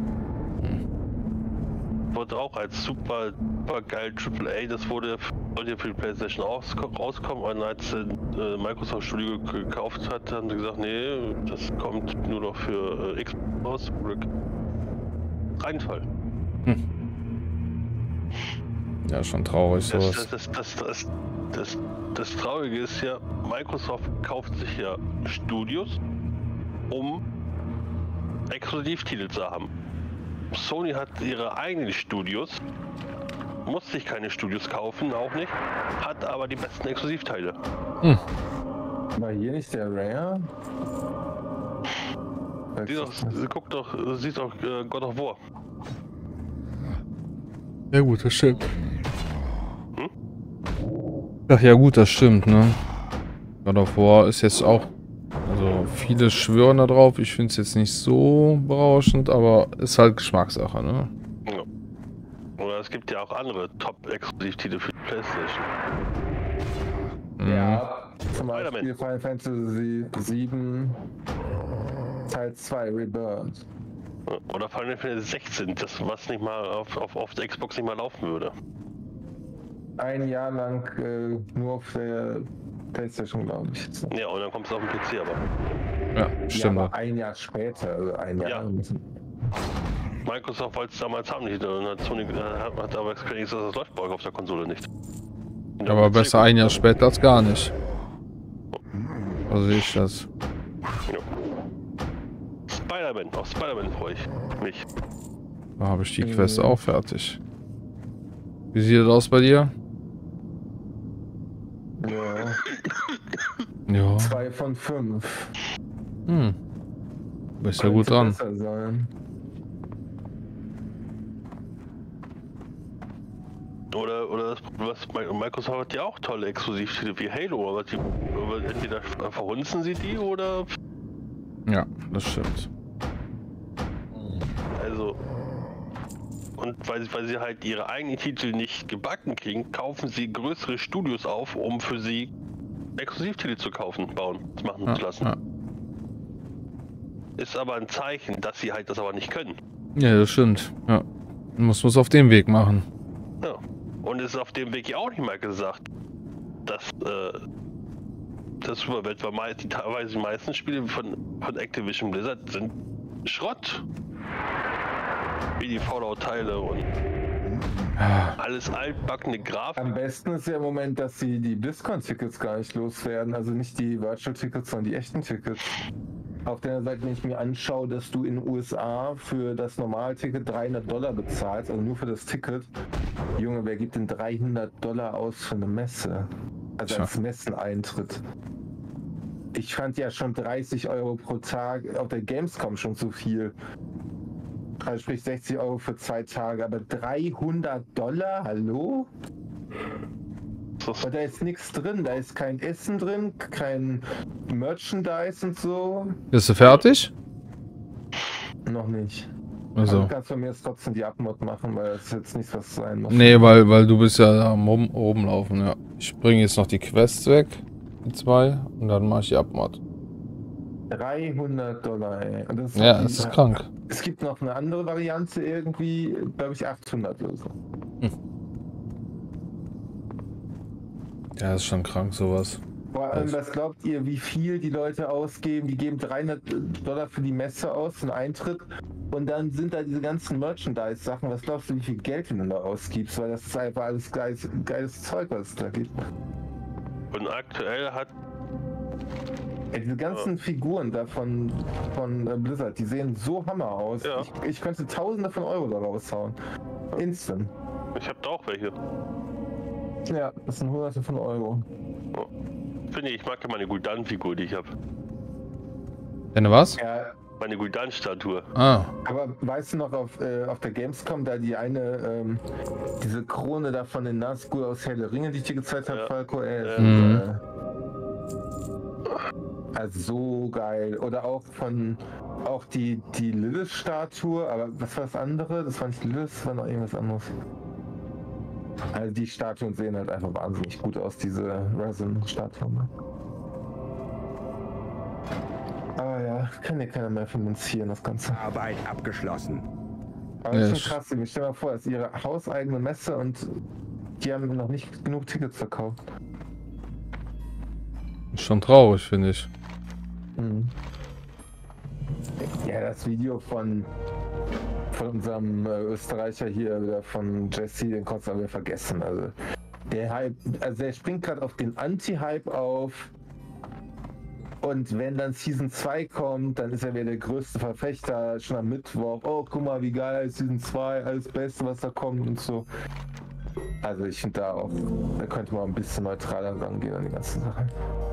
Wurde auch als super geil AAA, das sollte für die PlayStation rauskommen, und als Microsoft Studio gekauft hat, haben sie gesagt, nee, das kommt nur noch für Xbox raus. Reinfall. Ja, schon traurig sowas. Das Traurige ist ja, Microsoft kauft sich ja Studios, um Exklusivtitel zu haben. Sony hat ihre eigenen Studios, muss sich keine Studios kaufen, auch nicht, hat aber die besten Exklusivteile. War hier nicht der Rare? Siehst doch God of War. Ja gut, das stimmt. Ach ja gut, das stimmt, ne? God of War ist jetzt auch... Also viele schwören da drauf. Ich finde es jetzt nicht so berauschend, aber ist halt Geschmackssache, ne? Ja. Oder es gibt ja auch andere Top-Exklusivtitel für die PlayStation. Ja, zum Spider-Man. Beispiel Final Fantasy 7 Teil 2 Rebirth. Oder Final Fantasy 16, das was nicht mal auf der Xbox nicht mal laufen würde. Ein Jahr lang nur auf der PlayStation, glaube ich. Ja, und dann kommt es auf den PC, aber. Ja, Ja, stimmt. aber ein Jahr später, also ein Jahr. Ja. Microsoft wollte es damals haben nicht, und hat Sony hat aber Square Enix gesagt, das läuft bei euch auf der Konsole nicht. Und Aber dann besser ein Jahr später als gar nicht. So sehe ich das. Ja. Spider-Man, auf Spider-Man freue ich mich. Da habe ich die Quest auch fertig. Wie sieht das aus bei dir? Ja. Ja. 2 von 5. Bist ja gut dran. Besser sein. Oder Microsoft hat ja auch tolle Exklusivtitel wie Halo, aber entweder verhunzen sie die oder. Ja, das stimmt. Also. Und weil sie halt ihre eigenen Titel nicht gebacken kriegen, kaufen sie größere Studios auf, um für sie Exklusivtitel zu machen zu lassen. Ja. Ist aber ein Zeichen, dass sie halt das aber nicht können. Ja, das stimmt. Ja. Muss man es auf dem Weg machen. Ja. Und es ist auf dem Weg ja auch nicht mal gesagt, dass das rüber wird, weil teilweise die meisten Spiele von Activision Blizzard sind Schrott. Wie die Fallout-Teile und alles altbackene Grafik. Am besten ist ja im Moment, dass sie die BlizzCon-Tickets gar nicht loswerden. Also nicht die Virtual-Tickets, sondern die echten Tickets. Auf der Seite, wenn ich mir anschaue, dass du in den USA für das Normalticket $300 bezahlst, also nur für das Ticket. Junge, wer gibt denn $300 aus für eine Messe? Also als Messeneintritt. Ich fand ja schon 30 € pro Tag auf der Gamescom schon zu viel. Also sprich 60 € für 2 Tage, aber $300? Hallo? Und da ist nichts drin, da ist kein Essen drin, kein Merchandise und so. Bist du fertig? Noch nicht. Also. Du kannst von mir jetzt trotzdem die Abmod machen, weil das jetzt nichts was sein muss. Nee, weil du bist ja am oben laufen, ja. Ich bringe jetzt noch die Quests weg, die 2, und dann mache ich die Abmod. $300, ey. Und das Ja, das ist krank. Es gibt noch eine andere Variante irgendwie, glaube ich 800 oder so. Ja, das ist schon krank, sowas. Vor allem, was glaubt ihr, wie viel die Leute ausgeben? Die geben $300 für die Messe aus, einen Eintritt. Und dann sind da diese ganzen Merchandise-Sachen. Was glaubst du, wie viel Geld du da ausgibst? Weil das ist einfach alles geiles Zeug, was es da gibt. Und aktuell hat. Ey, diese ganzen Figuren da von Blizzard, die sehen so Hammer aus. Ja. Ich könnte Tausende von Euro da raushauen. Instant. Ich habe da auch welche. Ja, das sind Hunderte von Euro. Finde ich mag ja meine Gul'dan-Figur, die ich habe. Deine was? Ja, Meine Gul'dan-Statue. Ah, aber weißt du noch auf der Gamescom, da die eine, diese Krone da von den Nazgul aus Herr der Ringe, die ich dir gezeigt habe, Ja. Falco, also so geil. Oder auch die Lilith-Statue, aber was war das andere? Das war nicht Lilith, das war noch irgendwas anderes. Also die Statuen sehen halt einfach wahnsinnig gut aus, diese Resin-Statuen. Ne? Aber ja, kann ja keiner mehr finanzieren, das Ganze. Arbeit abgeschlossen. Aber das Ja, ist schon krass, ich stell dir mal vor, das ist ihre hauseigene Messe und die haben noch nicht genug Tickets verkauft. ist schon traurig, finde ich. Mhm. Ja, das Video von unserem Österreicher hier, von Jesse, den konntest du aber vergessen. Also der Hype, also der springt gerade auf den Anti-Hype auf. Und wenn dann Season 2 kommt, dann ist er wieder der größte Verfechter, schon am Mittwoch. Oh, guck mal, wie geil, Season 2, alles Beste, was da kommt und so. Also ich finde da könnte man ein bisschen neutraler rangehen an die ganze Sache.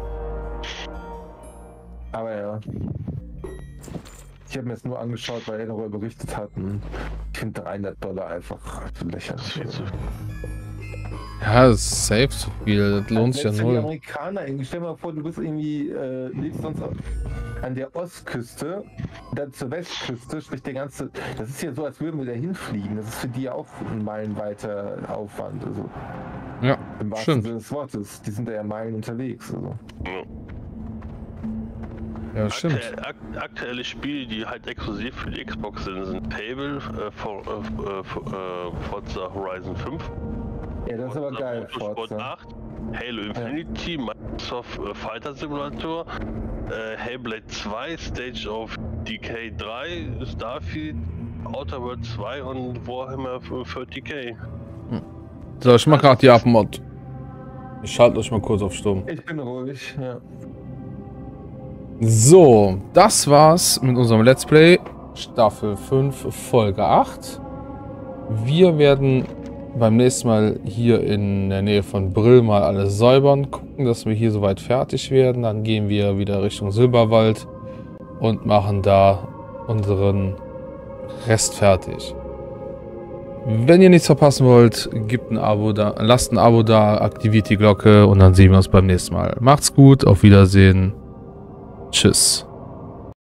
Aber ja. Ich habe mir das nur angeschaut, weil er darüber berichtet hat. Und ich finde $300 einfach lächerlich. Ja, das ist safe zu viel. Das lohnt sich ja Selbst für die null. Amerikaner, stell dir mal vor, du bist irgendwie, lebst sonst an der Ostküste, dann zur Westküste, sprich der ganze, das ist ja so, als würden wir da hinfliegen. Das ist für die auch ein meilenweiter Aufwand. Also, Ja, im wahrsten stimmt. Sinne des Wortes. Die sind da ja Meilen unterwegs. Also. Ja, stimmt. Aktuelle Spiele, die halt exklusiv für die Xbox sind Fable, Forza Horizon 5. Ja, das ist aber geil, Motorsport Forza. 8, Halo Infinity, Microsoft Fighter Simulator, Hellblade 2, Stage of Decay 3, Starfield, Outer Worlds 2 und Warhammer 40k. So, ich mach gerade die Abmod. Ich schalte euch mal kurz auf Stumm. Ich bin ruhig, ja. So, das war's mit unserem Let's Play Staffel 5, Folge 8. Wir werden beim nächsten Mal hier in der Nähe von Brill mal alles säubern, gucken, dass wir hier soweit fertig werden. Dann gehen wir wieder Richtung Silberwald und machen da unseren Rest fertig. Wenn ihr nichts verpassen wollt, gebt ein Abo da, lasst ein Abo da, aktiviert die Glocke und dann sehen wir uns beim nächsten Mal. Macht's gut, auf Wiedersehen. Tschüss.